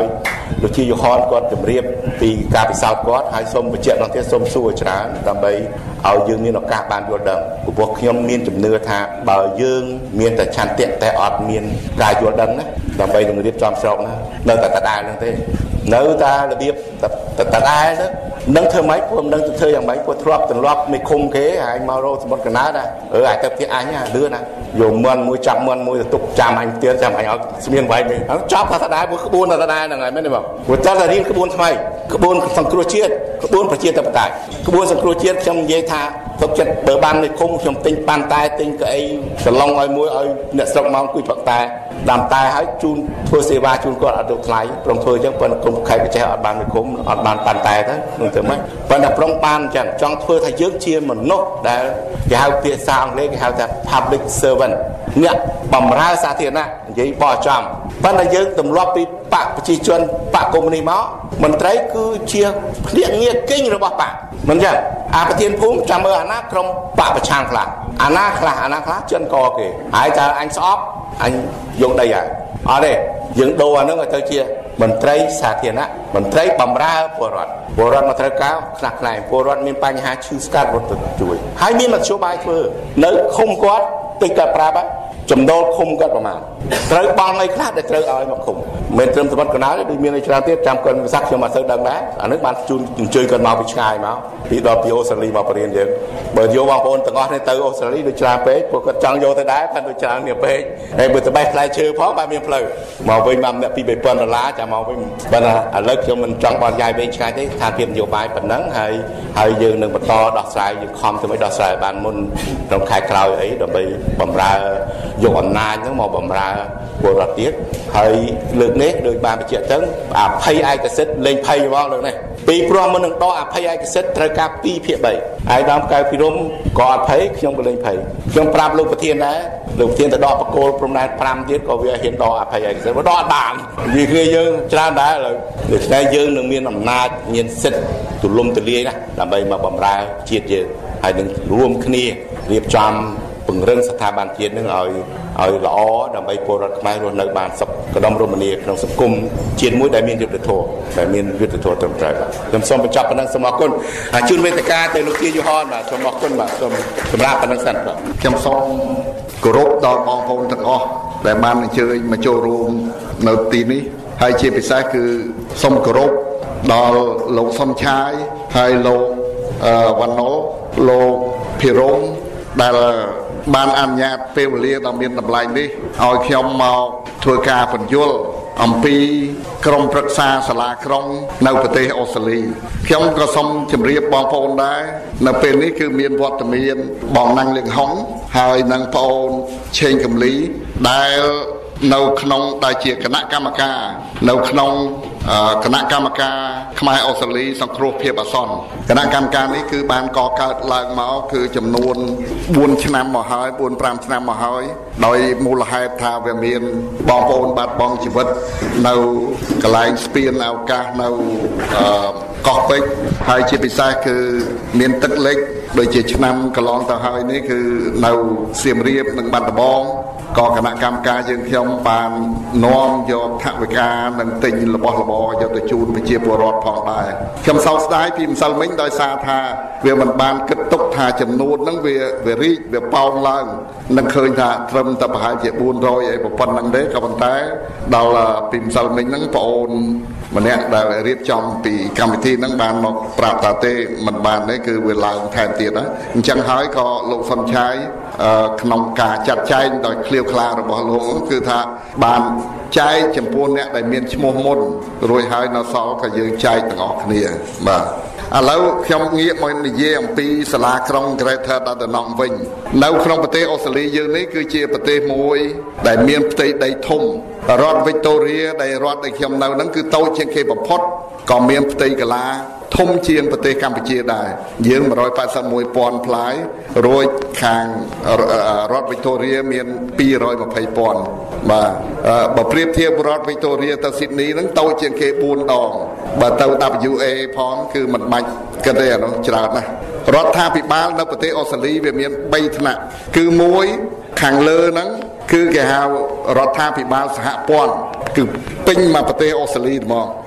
លោកជាយូហនគាត់ជម្រាបពីការពិសោធន៍គាត់ហើយសូមបញ្ជាក់ដល់ទៀតសូមសួរច្រើនដើម្បីឲ្យយើងមានឱកាសបានយល់ដឹងព្រោះខ្ញុំមានជំនឿថាបើយើងមានតែឆន្ទៈតែអត់មានការយល់ដឹងណាដើម្បីនឹងរៀបចំស្រុកណានៅតែដដែលហ្នឹងទេនៅតែរបៀបតែដដែលហ្នឹងនឹងធ្វើម៉េចពួកមិនដឹងទៅធ្វើយ៉ាងម៉េចពួកធ្លាប់ទម្លាប់មេឃុំគេហើយមករកសមុទ្រកណ្ដាលដែរអឺអាចទៅផ្ទះអញណាលឿនណាយកមន់មួយចាប់មន់មួយទៅទុកចាំអញទៀតចាំអញឲ្យស្មៀនវាយវិញចប់ថាដដែលពួកក្បួនថាដដែលហ្នឹងហើយមែនទេបងព្រោះតើតែរៀនក្បួនថ្មីក្បួនសង្គ្រោះជាតិក្បួនប្រជាធិបតេយ្យក្បួនសង្គ្រោះជាតិខ្ញុំនិយាយថាទុកចិត្តបើបានមេឃុំខ្ញុំទិញប៉ាន់តែទិញកៅអីសឡុងឲ្យមួយឲ្យអ្នកស្រុកមកអង្គុយផឹកតែដាំតែឲ្យជូនធ្វើសេវាជូនគាត់អត់យកថ្លៃព្រមធ្វើអញ្ចឹងប៉ុន្តែគុំខេត្តចេះអត់បានមេឃុំអត់បានប៉ាន់តែទៅនឹងទៅម៉េចប៉ុន្តែប្រុងបានអញ្ចឹងចង់ធ្វើថាយើងជាមនុស្សដែលគេហៅភាសាអង់គ្លេសគេហៅថា public servant អ្នកបម្រើសាធារណៈនិយាយបោះចំប៉ុន្តែយើងទម្លាប់ពីបកប្រជាជនបកកុម្មុយនីមកមន្ត្រីគឺជាភ្នាក់ងារគិញរបស់បកមិនចឹងអាប្រធានភូមិចាំមើលអាណាក្រុមបកប្រឆាំងខ្លះអាណាខ្លះអាណាខ្លះចិនកគេហើយតើអញស្អប់អញយកដីហើយអត់ទេយើងដូរអានឹងឲ្យទៅជាមន្ត្រីសាធារណៈមន្ត្រីបម្រើពលរដ្ឋពលរដ្ឋមកត្រូវការខ្លះខ្លែងពលរដ្ឋមានបញ្ហាឈឺស្កាត់រត់ទៅជួយហើយមានមធ្យោបាយធ្វើនៅឃុំគាត់តិចតែប្រាប់ចំណូលឃុំគាត់ប្រមាណត្រូវបង់អីខ្លះដែលត្រូវឲ្យមកឃុំមិនត្រឹមសម្បត្តិកណ្ដាលទេដូចមានអីច្រើនទៀតចាំគាត់វិសាខខ្ញុំអត់សូវដឹងដែរអានេះបានជូនអញ្ជើញគាត់មកពីឆ្ងាយមកពីដល់ពីអូស្ត្រាលីមកបរៀនយើងបើយកបងប្អូនទាំងអស់នេះទៅអូស្ត្រាលីដូចច្រើនពេកពួកគាត់ចង់យកទៅដែរប៉ុន្តែដូចច្រើននេះពេកហើយបើទៅបេះផ្លែឈើផងបើមានផ្លូវមកវិញមកអ្នកពីបីពាន់ដុល្លារចាំមកវិញប៉ុន្តែឥឡូវខ្ញុំមិនចង់បោះយាយវិញឆ្ងាយទេស្ថានភាពនយោបាយប៉ុណ្ណឹងហើយហើយយើងនឹងបន្តដោះស្រាយយើងខំទៅមិនដោះស្រាយបានមុនក្នុងខែក្រោយអីដើម្បីបំរើយកអំណាចហ្នឹងមកបំរើពលរដ្ឋទៀតហើយលើកនេះដោយបានបញ្ជាក់ទៅអភ័យឯកសិទ្ធិលេងភ័យហ្មងលើកនេះពីព្រោះមុននឹងដកអភ័យឯកសិទ្ធិត្រូវការពីភាគបីហើយដើមកៅពីរុំក៏អភ័យខ្ញុំក៏លេងភ័យខ្ញុំប្រាប់លោកប្រធានដែរលោកប្រធានទៅដកបកគោលព្រំដែនប្រាំទៀតក៏វាហ៊ានដកអភ័យឯកសិទ្ធិវាដកអត់បាននិយាយគ្នាយើងច្រើនដែរឥឡូវដូច្នេះយើងនឹងមានអំណាចមានសិទ្ធិទូលំទូលាយណាដើម្បីមកបម្រើជាតិយើងហើយនឹងរួមគ្នារៀបចំពង្រឹងស្ថាប័នជាតិនឹងឲ្យឲ្យល្អដើម្បីពលរដ្ឋខ្មែររស់នៅបានសុខកដំរមនាក្នុងសង្គមជាតិមួយដែលមានយុត្តិធម៌ដែលមានយុត្តិធម៌ត្រឹមត្រូវខ្ញុំសូមបញ្ចប់ប៉ុណ្ណឹងសូមអរគុណហើយជូនវេទិកាទៅលោកជាយូហនបាទសូមអរគុណបាទសូមសម្រាប់ប៉ុណ្ណឹងសិនបាទខ្ញុំសូមគោរពដល់បងប្អូនទាំងអស់ដែលបានអញ្ជើញមកចូលរួមនៅទីនេះហើយជាពិសេសគឺសូមគោរពដល់លោកសុនឆាយហើយលោកវណ្ណុលលោកភិរមដែលបានអនុញ្ញាតពេលវេលាដ៏មានតម្លៃនេះឲ្យខ្ញុំមកធ្វើការបញ្យល់អំពីក្រុមប្រឹក្សាសាលាក្រុងនៅប្រទេសអូស្ត្រាលីខ្ញុំក៏សូមជម្រាបបងប្អូនដែរនៅពេលនេះគឺមានវត្តមានបងណាំងលៀងហុងហើយនិងប្អូនឆេងកំលីដែលនៅក្នុងដែលជាគណៈកម្មការនៅក្នុងគណៈកម្មការខ្មែរអូស្ត្រាលីសង្គ្រោះភាពអាសន្នគណៈកម្មការនេះគឺបានកកើតឡើងមកគឺចំនួនបួនឆ្នាំមកហើយបួន ប្រាំឆ្នាំមកហើយដោយមូលហេតុថាវាមានបងប្អូនបាត់បង់ជីវិតនៅកន្លែងស្ពានឱកាសនៅកោះពេជ្រហើយជាពិសេសគឺមានទឹកលិចដូចជាឆ្នាំកន្លងទៅហើយនេះគឺនៅសៀមរាបនិងបាត់ដំបងក៏គណៈកម្មការយើងខ្ញុំបាននាំយកថវិកានិងទិញរបស់របរយកទៅជូនប្រជាពលរដ្ឋផងដែរខ្ញុំសោកស្ដាយពីម្សិលមិញដោយសារថាវាមិនបានគិតទុកថាចំនួនហ្នឹងវាវារីកវាប៉ោងឡើងនឹងឃើញថាត្រឹមតែប្រហែលជាបួនរយអីប៉ុណ្ណឹងទេក៏ប៉ុន្តែដល់ពីម្សិលមិញហ្នឹងបងអូនម្នាក់ដែលរៀបចំពីកម្មវិធីហ្នឹងបានមកប្រាប់ថាទេមិនបានទេគឺវាឡើងថែមទៀតណាអញ្ចឹងហើយក៏លោកសុនឆាយក្នុងការចាត់ចែងដោយឃ្លាវខ្លារបស់លោកគឺថាបានចែកចំពោះអ្នកដែលមានឈ្មោះមុនរួចហើយនៅសល់ក៏យើងចែកទាំងអស់គ្នាបាទឥឡូវខ្ញុំងាកមកនិយាយអំពីសាលាក្រុង Greater Dandenong វិញនៅក្នុងប្រទេសអូស្ត្រាលីយើងនេះគឺជាប្រទេសមួយដែលមានផ្ទៃដីធំរដ្ឋ Victoria ដែលរដ្ឋដែលខ្ញុំនៅហ្នឹងគឺតូចជាងគេបំផុតក៏មានផ្ទៃកន្លាធំជាងប្រទេសកម្ពុជាដែរយើងone hundred eighty-oneពាន់ផ្លាយរួចខាងរដ្ឋ Victoria មានtwo hundred twentyពាន់បាទបើប្រៀបធៀបរដ្ឋ Victoria ទៅ Sydney ហ្នឹងតូចជាងគេfourដងបើទៅ W A ផងគឺមិនបាច់គិតទេអានោះច្រើនណាស់រដ្ឋាភិបាលនៅប្រទេសអូស្ត្រាលីវាមានthreeថ្នាក់គឺមួយខាងលើហ្នឹងគឺគេហៅរដ្ឋាភិបាលសហព័ន្ធគឺពេញមកប្រទេសអូស្ត្រាលីហ្មង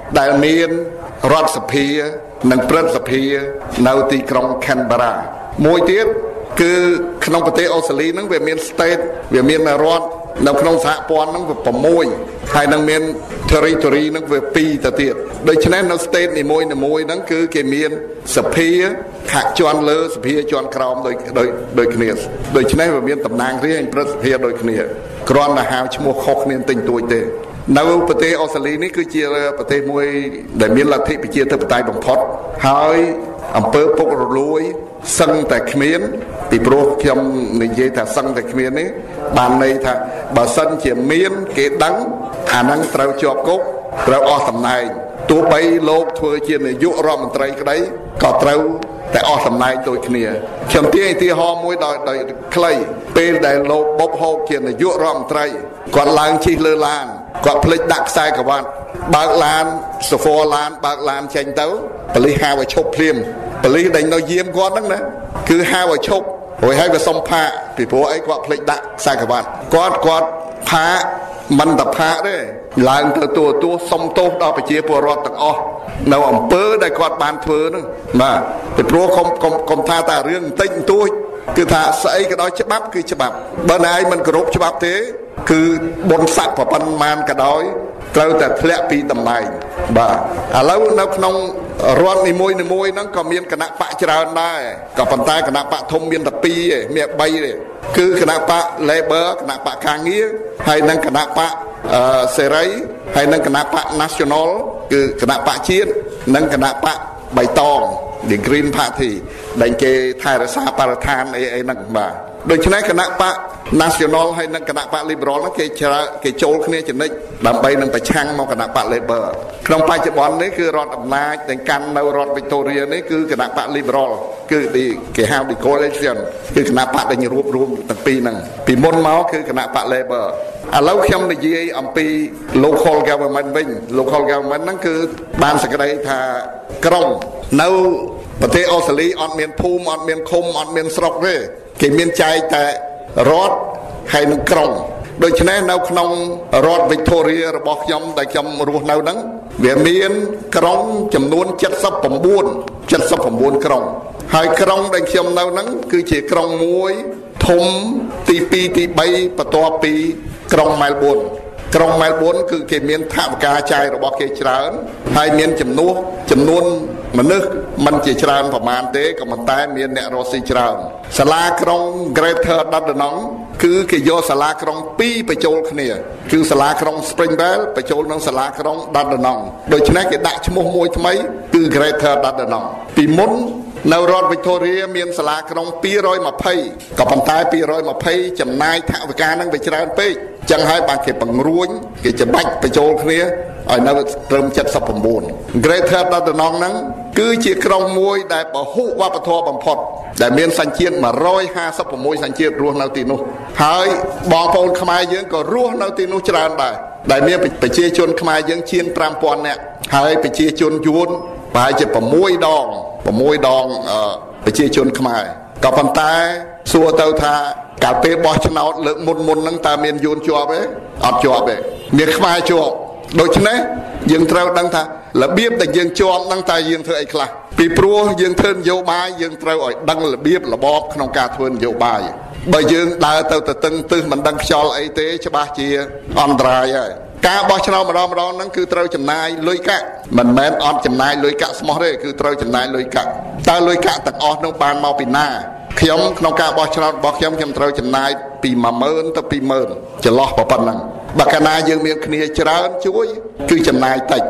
ដែលមានរដ្ឋសភានិងព្រឹទ្ធសភានៅទីក្រុង Canberra មួយទៀតគឺក្នុងប្រទេសអូស្ត្រាលីហ្នឹងវាមាន state វាមានរដ្ឋនៅក្នុងសហព័ន្ធហ្នឹងវា៦ហើយនឹងមាន territory ហ្នឹងវាពីរទៅទៀតដូច្នេះនៅ state នីមួយៗហ្នឹងគឺគេមានសភាខាក់ជាន់លើសភាជាន់ក្រោមដូចដូចដូចគ្នាដូច្នេះវាមានតំណាងរាស្ត្រព្រឹទ្ធសភាដូចគ្នាគ្រាន់តែហៅឈ្មោះខុសគ្នាទិញទួយទេនៅប្រទេសអូស្ត្រាលីនេះគឺជាប្រទេសមួយដែលមានលទ្ធិប្រជាធិបតេយ្យបំផុតហើយអំពើពុករលួយសឹងតែគ្មានពីព្រោះខ្ញុំនិយាយថាសឹងតែគ្មាននេះបានន័យថាបើសិនជាមានគេដឹងអាហ្នឹងត្រូវជាប់គុកត្រូវអស់តំណែងទោះបីលោកធ្វើជានាយករដ្ឋមន្ត្រីក្តីក៏ត្រូវតែអស់តំណែងដូចគ្នាខ្ញុំទាញឧទាហរណ៍មួយដោយដោយខ្លីពេលដែលលោកបុបហូបជានាយករដ្ឋមន្ត្រីគាត់ឡើងជិះលើឡានគាត់ភ្លេចដាក់ខ្សែក្រវ៉ាត់បើកឡានសហ្វ័រឡានបើកឡានចេញទៅប៉ូលីសហៅឲ្យឈប់ភ្លាមប៉ូលីសដែលនៅយាមគាត់ហ្នឹងណាគឺហៅឲ្យឈប់រួចហើយវាសុំផាកពីព្រោះអីគាត់ភ្លេចដាក់ខ្សែក្រវ៉ាត់គាត់គាត់ផាកមិនតែផាកទេឡើងទៅទូទួសុំទោសដល់ប្រជាពលរដ្ឋទាំងអស់នៅអំពើដែលគាត់បានធ្វើហ្នឹងបាទពីព្រោះកុំកុំកុំថាតែរឿងបន្តិចបន្តួចគឺថាស្អីក៏ដោយច្បាប់គឺច្បាប់បើណែឯងមិនគោរពច្បាប់ទេគឺបុណ្យស័ក្តិប្រប៉ុណ្ណាក៏ដោយត្រូវតែធ្លាក់ពីតំណែងបាទឥឡូវនៅក្នុងរដ្ឋនីមួយៗហ្នឹងក៏មានគណៈបកច្រើនដែរក៏ប៉ុន្តែគណៈបកធំមានតែពីរឯងមានបីទេគឺគណៈបក Labor គណៈបកការងារហើយនិងគណៈបកសេរីហើយនិងគណៈបក National គឺគណៈបកជាតិនិងគណៈបកបៃតង The Green Party ដែលគេថែរក្សាបរិស្ថានអីអីហ្នឹងបាទដូច្នេះគណៈបក National ហើយនិងគណៈបក Liberal ហ្នឹងគេច្រើនគេចូលគ្នាចំណិចដើម្បីនឹងប្រឆាំងមកគណៈបក Labor ក្នុងបច្ចុប្បន្ននេះគឺរដ្ឋអំណាចដែលកាន់នៅរដ្ឋ Victoria នេះគឺគណៈបក Liberal គឺគេហៅ The Coalition គឺគណៈបកដែលរួបរวมទាំងពីរហ្នឹងពីមុនមកគឺគណៈបក Labor ឥឡូវខ្ញុំនិយាយអំពី local government វិញ local government ហ្នឹងគឺបានសេចក្តីថាក្រុងនៅប្រទេសអូស្ត្រាលីអត់មានភូមិអត់មានឃុំអត់មានស្រុកទេគេមានចែកតែរដ្ឋហើយនិងក្រុងដូច្នេះនៅក្នុងរដ្ឋ Victoria របស់ខ្ញុំដែលខ្ញុំរស់នៅហ្នឹងវាមានក្រុងចំនួនเจ็ดสิบเก้า เจ็ดสิบเก้าក្រុងហើយក្រុងដែលខ្ញុំនៅហ្នឹងគឺជាក្រុងមួយធំទីពីរទីបីបន្ទាប់ពីក្រុង Melbourne ក្រុង Melbourne គឺគេមានថវិកាចាយរបស់គេច្រើនហើយមានចំនួនចំនួនមនុស្សមិនជាច្រើនប្រមាណទេក៏ប៉ុន្តែមានអ្នករស់ស៊ីច្រើនសាលាក្រុង Greater Dandenong គឺគេយកសាលាក្រុងពីរបញ្ចូលគ្នាគឺសាលាក្រុង Springvale បញ្ចូលនឹងសាលាក្រុង Dandenong ដូច្នេះគេដាក់ឈ្មោះមួយថ្មីគឺ Greater Dandenong ពីមុននៅរដ្ឋ Victoria មានសាលាក្រុងពីរยี่สิบក៏ប៉ុន្តែពីរยี่สิบចំណាយថវិកានឹងវាច្រើនពេកចឹងហើយបានគេបង្រួញគេច្បាច់បញ្ចូលគ្នាឲ្យនៅត្រឹមเจ็ดสิบเก้า Greater Dandenong ហ្នឹងគឺជាក្រុងមួយដែលពហុវប្បធម៌បំផុតដែលមានសញ្ជាតិmột trăm hai mươi sáuសញ្ជាតិរស់នៅទីនោះហើយបងប្អូនខ្មែរយើងក៏រស់នៅទីនោះច្រើនដែរដែលមានប្រជាជនខ្មែរយើងជាងfive thousandនាក់ហើយប្រជាជនយួនប្រហែលជាsixដងsixដងប្រជាជនខ្មែរក៏ប៉ុន្តែសួរទៅថាកាលពេលបោះឆ្នោតលើកមុនមុនហ្នឹងតើមានយួនជាប់ទេអត់ជាប់ទេមានខ្មែរជាប់ដូច្នេះយើងត្រូវដឹងថារបៀបដែលយើងជាប់ហ្នឹងតើយើងធ្វើអីខ្លះពីព្រោះយើងធ្វើនយោបាយយើងត្រូវឲ្យដឹងរបៀបរបបក្នុងការធ្វើនយោបាយបើយើងដើរទៅទៅតឹងទឹះមិនដឹងខ្យល់អីទេច្បាស់ជាអន្តរាយហើយការបោះឆ្នោតម្ដងម្ដងហ្នឹងគឺត្រូវចំណាយលុយកាក់មិនមែនអត់ចំណាយលុយកាក់ស្មោះទេគឺត្រូវចំណាយលុយកាក់តើលុយកាក់ទាំងអស់នោះបានមកពីណាខ្ញុំក្នុងការបោះឆ្នោតរបស់ខ្ញុំខ្ញុំត្រូវចំណាយពីone thousandទៅtwo thousandចន្លោះប៉ុណ្ណឹងបើកាលណាយើងមានគ្នាច្រើនជួយគឺចំណាយតិច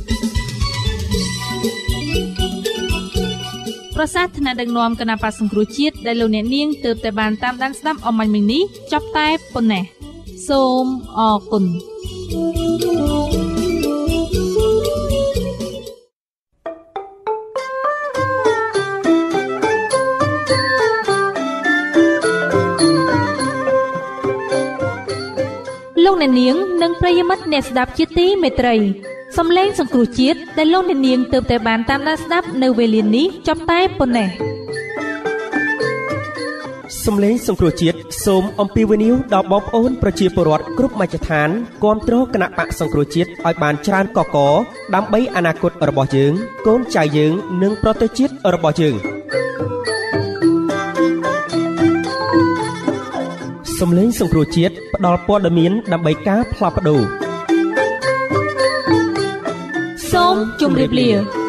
ប្រសាសន៍ថ្នាក់ដឹកនាំគណៈបក្សសង្គ្រោះជាតិដែលលោកអ្នកនាងទើបតែបានតាមដានស្ដាប់អមញ្ញមិញនេះចប់តែប៉ុណ្ណេះសូមអរគុណលោកអ្នកនាងនិងប្រិយមិត្តអ្នកស្ដាប់ជាទីមេត្រីសំឡេងសង្គ្រោះជាតិដែលលោកអ្នកនាងទើបតែបានតាមដានស្ដាប់នៅវេលានេះចប់តែប៉ុណ្ណេះសំឡេងសង្គ្រោះជាតិសូមអំពាវនាវដល់បងប្អូនប្រជាពលរដ្ឋគ្រប់មជ្ឈដ្ឋានគាំទ្រគណៈបកសង្គ្រោះជាតិឲ្យបានច្រើនកកដើម្បីអនាគតរបស់យើងកូនចៅយើងនិងប្រទេសជាតិរបស់យើងសំឡេងសង្គ្រោះជាតិផ្ដល់ព័ត៌មានដើម្បីការផ្លាស់ប្ដូរសូមជម្រាបលា